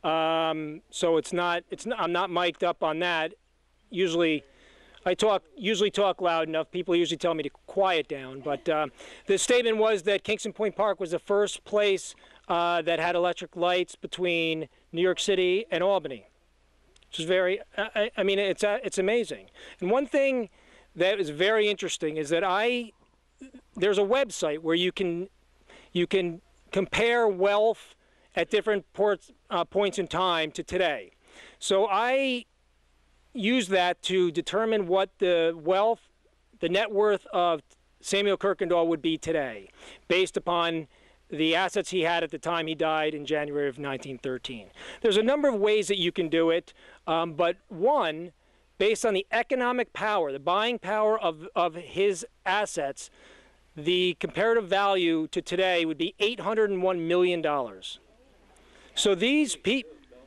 um, so it's not it's not, I'm not mic'd up on that. Usually, I talk usually talk loud enough. People usually tell me to quiet down. But uh, the statement was that Kingston Point Park was the first place uh, that had electric lights between New York City and Albany. Which is very, I, I mean, it's uh, it's amazing. And one thing that is very interesting is that I, there's a website where you can, you can compare wealth at different ports, uh, points in time to today. So I use that to determine what the wealth, the net worth of Samuel Kuykendall would be today, based upon the assets he had at the time he died in January of nineteen thirteen. There's a number of ways that you can do it, um, but one, based on the economic power, the buying power of, of his assets, the comparative value to today would be eight hundred one million dollars. So these people,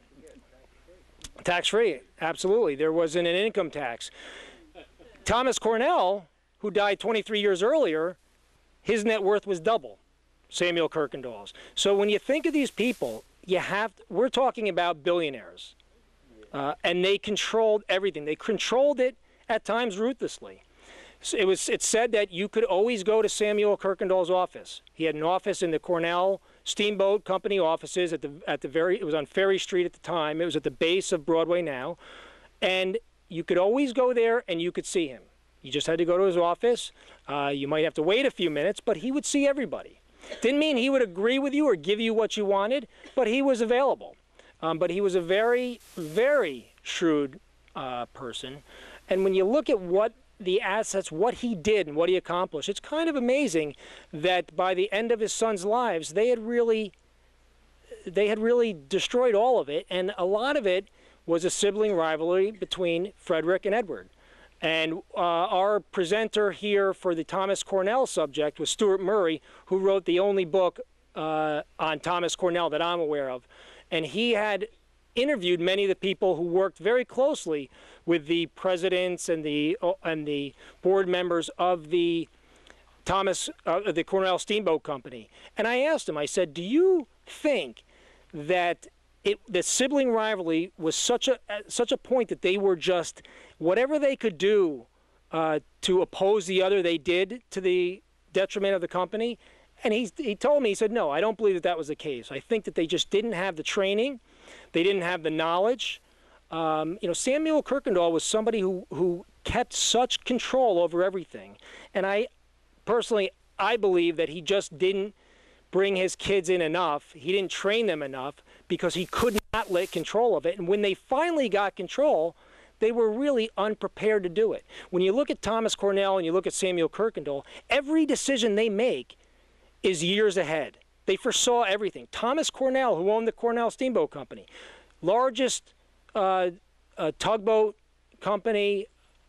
tax-free, absolutely. There wasn't an income tax. Thomas Cornell, who died twenty-three years earlier, his net worth was double Samuel Kuykendall's. So when you think of these people, you have to, we're talking about billionaires, uh, and they controlled everything. They controlled it at times ruthlessly. So it was. It said that you could always go to Samuel Kuykendall's office. He had an office in the Cornell Steamboat Company offices at the at the very. It was on Ferry Street at the time. It was at the base of Broadway now, and you could always go there and you could see him. You just had to go to his office. Uh, you might have to wait a few minutes, but he would see everybody. Didn't mean he would agree with you or give you what you wanted, but he was available. Um, but he was a very, very shrewd uh, person. And when you look at what the assets, what he did and what he accomplished, it's kind of amazing that by the end of his sons' lives, they had really, they had really destroyed all of it. And a lot of it was a sibling rivalry between Frederick and Edward. And uh, our presenter here for the Thomas Cornell subject was Stuart Murray, who wrote the only book uh, on Thomas Cornell that I'm aware of. And he had interviewed many of the people who worked very closely with the presidents and the uh, and the board members of the Thomas uh, the Cornell Steamboat Company. And I asked him, I said, do you think that it, the sibling rivalry was such a at such a point that they were just whatever they could do uh, to oppose the other, they did to the detriment of the company? And he, he told me, he said, no, I don't believe that that was the case. I think that they just didn't have the training. They didn't have the knowledge. Um, you know, Samuel Kuykendall was somebody who, who kept such control over everything. And I, personally, I believe that he just didn't bring his kids in enough. He didn't train them enough because he could not let control of it. And when they finally got control, they were really unprepared to do it. When you look at Thomas Cornell and you look at Samuel Kuykendall, every decision they make is years ahead. They foresaw everything. Thomas Cornell, who owned the Cornell Steamboat Company, largest uh, uh, tugboat company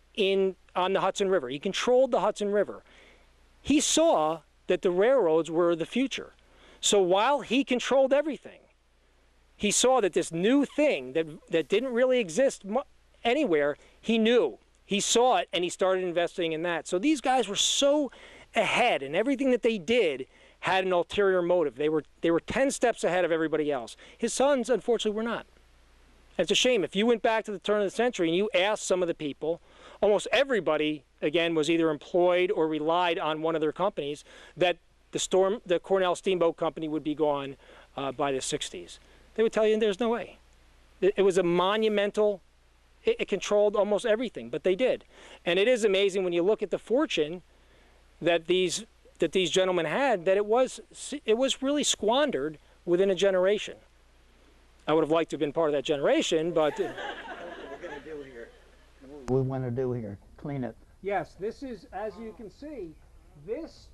in on the Hudson River. He controlled the Hudson River. He saw that the railroads were the future. So while he controlled everything, he saw that this new thing that, that didn't really exist anywhere, he knew. He saw it, and he started investing in that. So these guys were so ahead, and everything that they did had an ulterior motive. They were, they were ten steps ahead of everybody else. His sons, unfortunately, were not. And it's a shame. If you went back to the turn of the century and you asked some of the people, almost everybody, again, was either employed or relied on one of their companies, that the, Storm, the Cornell Steamboat Company would be gone uh, by the sixties. They would tell you there's no way. It, it was a monumental, it, it controlled almost everything, but they did. And it is amazing when you look at the fortune that these that these gentlemen had, that it was it was really squandered within a generation. I would have liked to have been part of that generation, but we want to do here, clean it. yes, this is, as you can see, this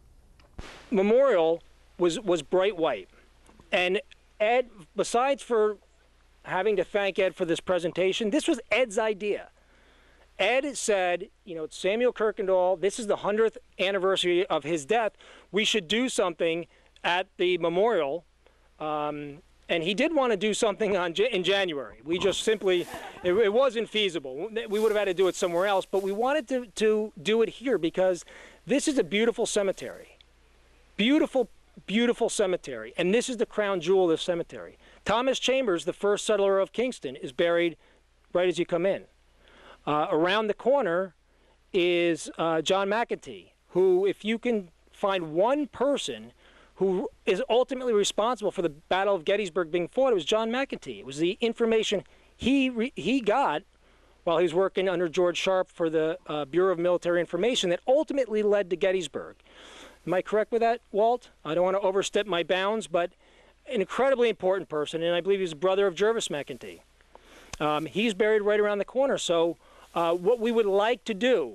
memorial was was bright white. And Ed, besides for having to thank Ed for this presentation, this was Ed's idea. Ed said, you know, Samuel Kuykendall, this is the hundredth anniversary of his death. We should do something at the memorial. Um, and he did want to do something on, in January. We just simply, it, it wasn't feasible. We would have had to do it somewhere else, but we wanted to, to do it here because this is a beautiful cemetery. Beautiful, beautiful cemetery. And this is the crown jewel of the cemetery. Thomas Chambers, the first settler of Kingston, is buried right as you come in. Uh, around the corner is uh, John McEntee, who, if you can find one person who is ultimately responsible for the Battle of Gettysburg being fought, it was John McEntee. It was the information he, re he got while he was working under George Sharp for the uh, Bureau of Military Information that ultimately led to Gettysburg. Am I correct with that, Walt? I don't want to overstep my bounds, but an incredibly important person, and I believe he's the brother of Jervis McEntee. Um, he's buried right around the corner, so Uh, what we would like to do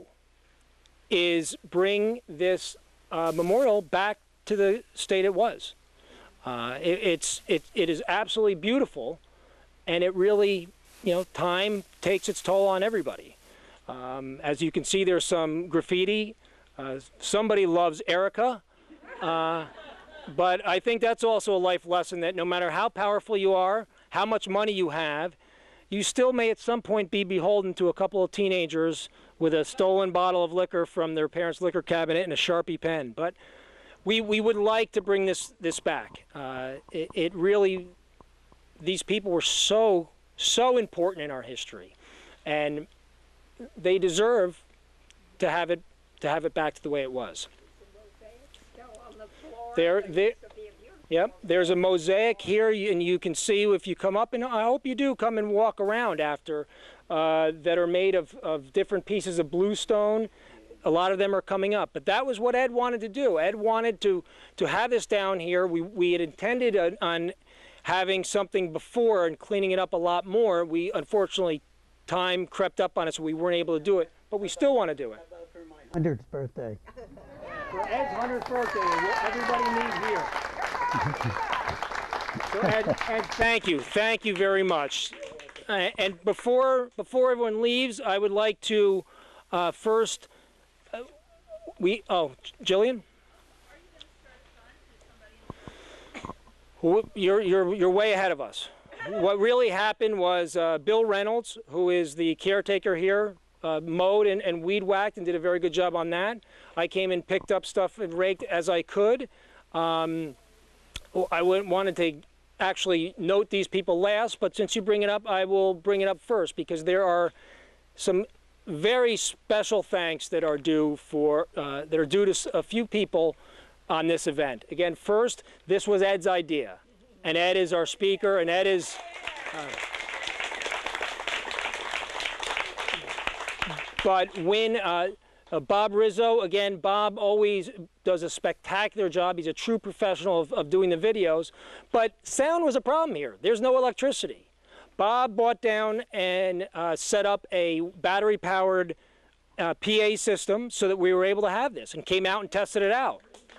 is bring this uh, memorial back to the state it was. Uh, it, it's, it, it is absolutely beautiful, and it really, you know, time takes its toll on everybody. Um, as you can see, there's some graffiti. Uh, somebody loves Erica, uh, but I think that's also a life lesson that no matter how powerful you are, how much money you have, you still may at some point be beholden to a couple of teenagers with a stolen bottle of liquor from their parents' liquor cabinet and a Sharpie pen. But we, we would like to bring this, this back. Uh, it, it really, these people were so, so important in our history. And they deserve to have it to have it back to the way it was. Still on the floor. There, There there, used to be a beautiful yep, there's a mosaic here, and you can see if you come up, and I hope you do come and walk around after, uh, that are made of, of different pieces of bluestone. A lot of them are coming up, but that was what Ed wanted to do. Ed wanted to to have this down here. We, we had intended on, on having something before and cleaning it up a lot more. We, unfortunately, time crept up on us, so we weren't able to do it, but we still want to do it. hundredth birthday. For Ed's hundredth birthday, everybody meet here. So Ed, Ed, thank you, thank you very much. Uh, and before before everyone leaves, I would like to uh, first uh, we oh Jillian, you're you're you're way ahead of us. What really happened was uh, Bill Reynolds, who is the caretaker here, uh, mowed and, and weed whacked and did a very good job on that. I came and picked up stuff and raked as I could. Um, I wouldn't wanted to actually note these people last, but since you bring it up, I will bring it up first, because there are some very special thanks that are due for uh, that are due to a few people on this event. Again, first, this was Ed's idea, and Ed is our speaker, and Ed is. Uh, but when uh, uh, Bob Rizzo, again, Bob always does a spectacular job. He's a true professional of, of doing the videos, but sound was a problem here. There's no electricity. Bob bought down and uh, set up a battery-powered uh, P A system so that we were able to have this, and came out and tested it out.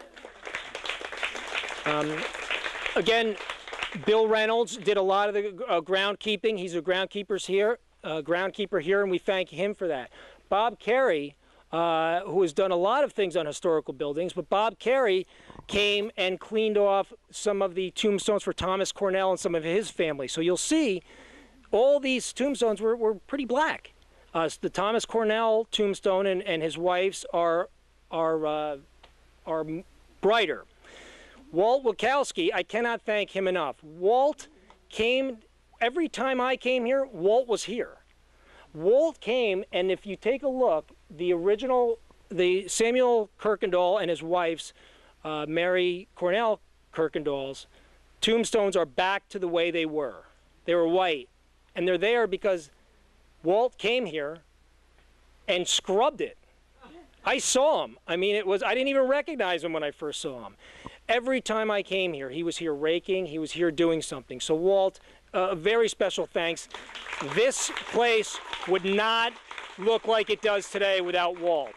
Um, again, Bill Reynolds did a lot of the uh, groundkeeping. He's a groundkeeper here, uh, groundkeeper here, and we thank him for that. Bob Carey, uh, who has done a lot of things on historical buildings, but Bob Carey came and cleaned off some of the tombstones for Thomas Cornell and some of his family. So you'll see all these tombstones were, were pretty black. Uh, the Thomas Cornell tombstone and, and his wife's are, are, uh, are brighter. Walt Wachowski, I cannot thank him enough. Walt came, every time I came here, Walt was here. Walt came, and if you take a look, the original, the Samuel Kuykendall and his wife's, uh, Mary Cornell Kuykendall's tombstones are back to the way they were. They were white, and they're there because Walt came here and scrubbed it. I saw him. I mean, it was, I didn't even recognize him when I first saw him. Every time I came here, he was here raking, he was here doing something. So Walt, uh, a very special thanks. This place would not look like it does today without Walt.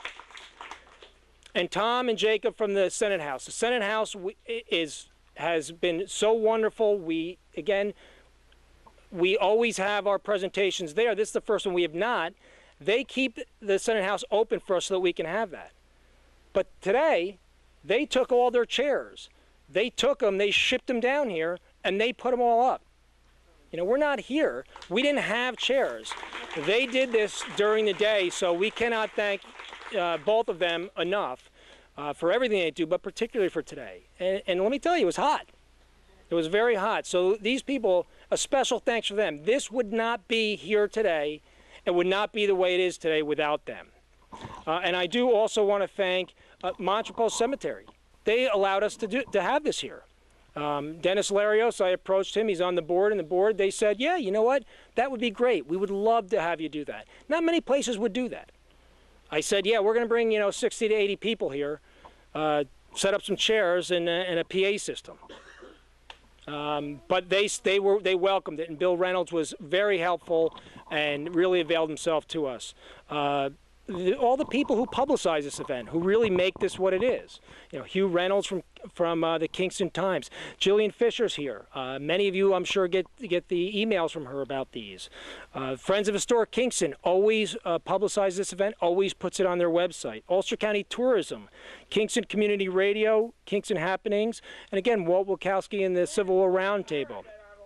And Tom and Jacob from the Senate House. The Senate House is, has been so wonderful. We, again, we always have our presentations there. This is the first one we have not. They keep the Senate House open for us so that we can have that. But today, they took all their chairs. They took them, they shipped them down here, and they put them all up. You know, we're not here. We didn't have chairs. They did this during the day, so we cannot thank uh, both of them enough uh, for everything they do, but particularly for today. And, and let me tell you, it was hot. It was very hot. So these people, a special thanks for them. This would not be here today. It would not be the way it is today without them. Uh, and I do also want to thank uh, Montrepose Cemetery. They allowed us to, do, to have this here. Um, Dennis Larios, I approached him, he's on the board, and the board, they said, yeah, you know what, that would be great. We would love to have you do that. Not many places would do that. I said, yeah, we're going to bring, you know, sixty to eighty people here, uh, set up some chairs and, uh, and a P A system. Um, but they, they, were, they welcomed it, and Bill Reynolds was very helpful and really availed himself to us. Uh, the, all the people who publicize this event, who really make this what it is. You know, Hugh Reynolds from, from uh, the Kingston Times. Jillian Fisher's here. Uh, many of you, I'm sure, get, get the emails from her about these. Uh, Friends of Historic Kingston always uh, publicize this event, always puts it on their website. Ulster County Tourism, Kingston Community Radio, Kingston Happenings, and again, Walt Wachowski and the Civil War Roundtable.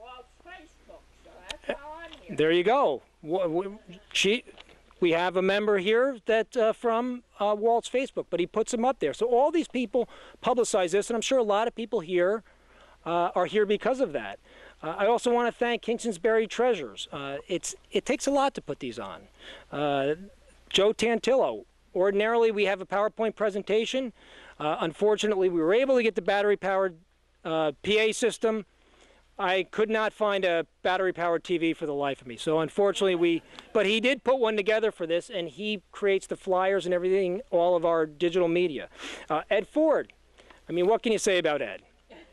There you go. She, we have a member here that uh, from uh, Walt's Facebook, but he puts them up there. So all these people publicize this, and I'm sure a lot of people here uh, are here because of that. Uh, I also want to thank Kingston's Buried Treasures. Uh, it's, it takes a lot to put these on. Uh, Joe Tantillo Ordinarily, we have a PowerPoint presentation. Uh, unfortunately, we were able to get the battery-powered uh, P A system. I could not find a battery-powered T V for the life of me. So unfortunately, we, but he did put one together for this, and he creates the flyers and everything, all of our digital media. Uh, Ed Ford, I mean, what can you say about Ed?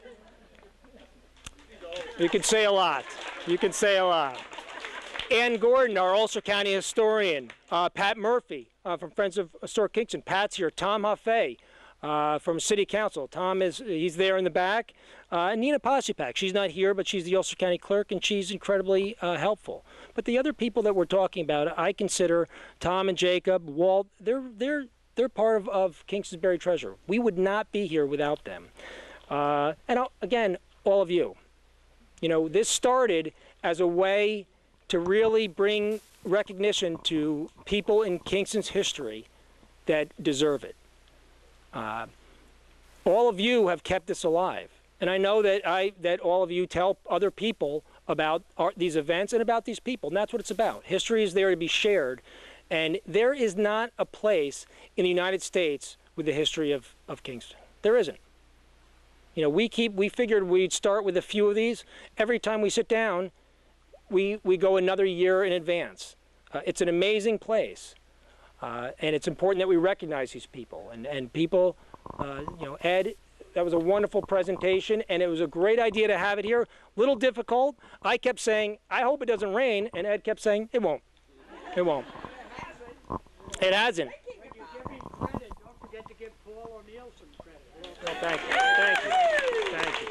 You can say a lot. You can say a lot. Ann Gordon, our Ulster County historian. Uh, Pat Murphy uh, from Friends of Historic Kingston. Pat's here. Tom Huffey uh, from City Council. Tom is he's there in the back. Uh, and Nina Posipak, she's not here, but she's the Ulster County clerk, and she's incredibly uh, helpful. But the other people that we're talking about, I consider Tom and Jacob, Walt, they're they're they're part of, of Kingston's buried treasure. We would not be here without them. Uh, and I'll, again, all of you. You know, this started as a way to really bring recognition to people in Kingston's history that deserve it. Uh, all of you have kept this alive. And I know that, I, that all of you tell other people about our, these events and about these people, and that's what it's about. History is there to be shared, and there is not a place in the United States with the history of, of Kingston. There isn't. You know, we keep, we figured we'd start with a few of these. Every time we sit down, we, we go another year in advance. Uh, it's an amazing place. Uh, and it's important that we recognize these people. And, and people, uh, you know, Ed, that was a wonderful presentation, and it was a great idea to have it here. Little difficult. I kept saying, I hope it doesn't rain, and Ed kept saying, it won't. It won't. It hasn't. When you give me credit, don't forget to give Paul O'Neill some credit. Well, thank you. Thank you.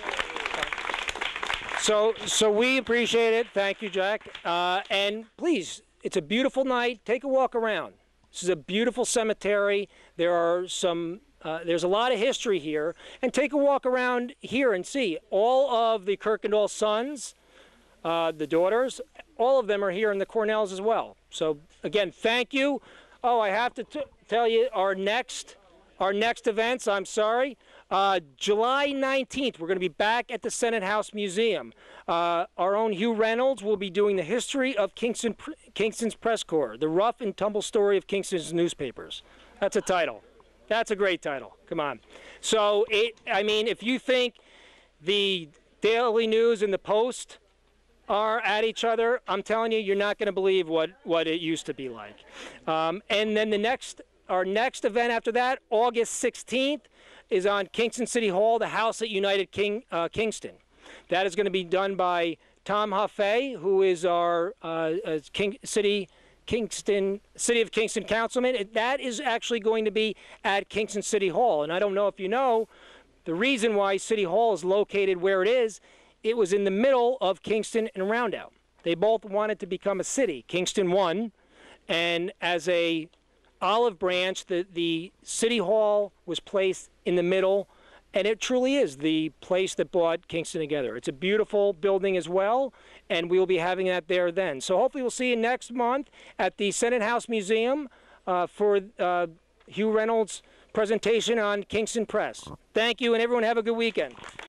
Thank you. So, so we appreciate it. Thank you, Jack. Uh, and please, it's a beautiful night. Take a walk around. This is a beautiful cemetery. There are some, uh, there's a lot of history here. And take a walk around here and see all of the Coykendall sons, uh, the daughters, all of them are here in the Cornells as well. So again, thank you. Oh, I have to t tell you our next, our next events, I'm sorry. Uh, July nineteenth, we're going to be back at the Senate House Museum. Uh, our own Hugh Reynolds will be doing the history of Kingston, Kingston's press corps, the rough and tumble story of Kingston's newspapers. That's a title. That's a great title. Come on. So, it, I mean, if you think the Daily News and the Post are at each other, I'm telling you, you're not going to believe what, what it used to be like. Um, and then the next, our next event after that, August sixteenth, is on Kingston City Hall, the house at United King, uh, Kingston. That is going to be done by Tom Huffey, who is our uh, uh, King, City, Kingston, City of Kingston councilman. It, that is actually going to be at Kingston City Hall. And I don't know if you know, the reason why City Hall is located where it is, it was in the middle of Kingston and Roundout. They both wanted to become a city. Kingston won, and as a olive branch, the, the City Hall was placed in the middle, and it truly is the place that brought Kingston together. It's a beautiful building as well, and we will be having that there then. So hopefully we'll see you next month at the Senate House Museum uh, for uh, Hugh Reynolds' presentation on Kingston Press. Thank you, and everyone have a good weekend.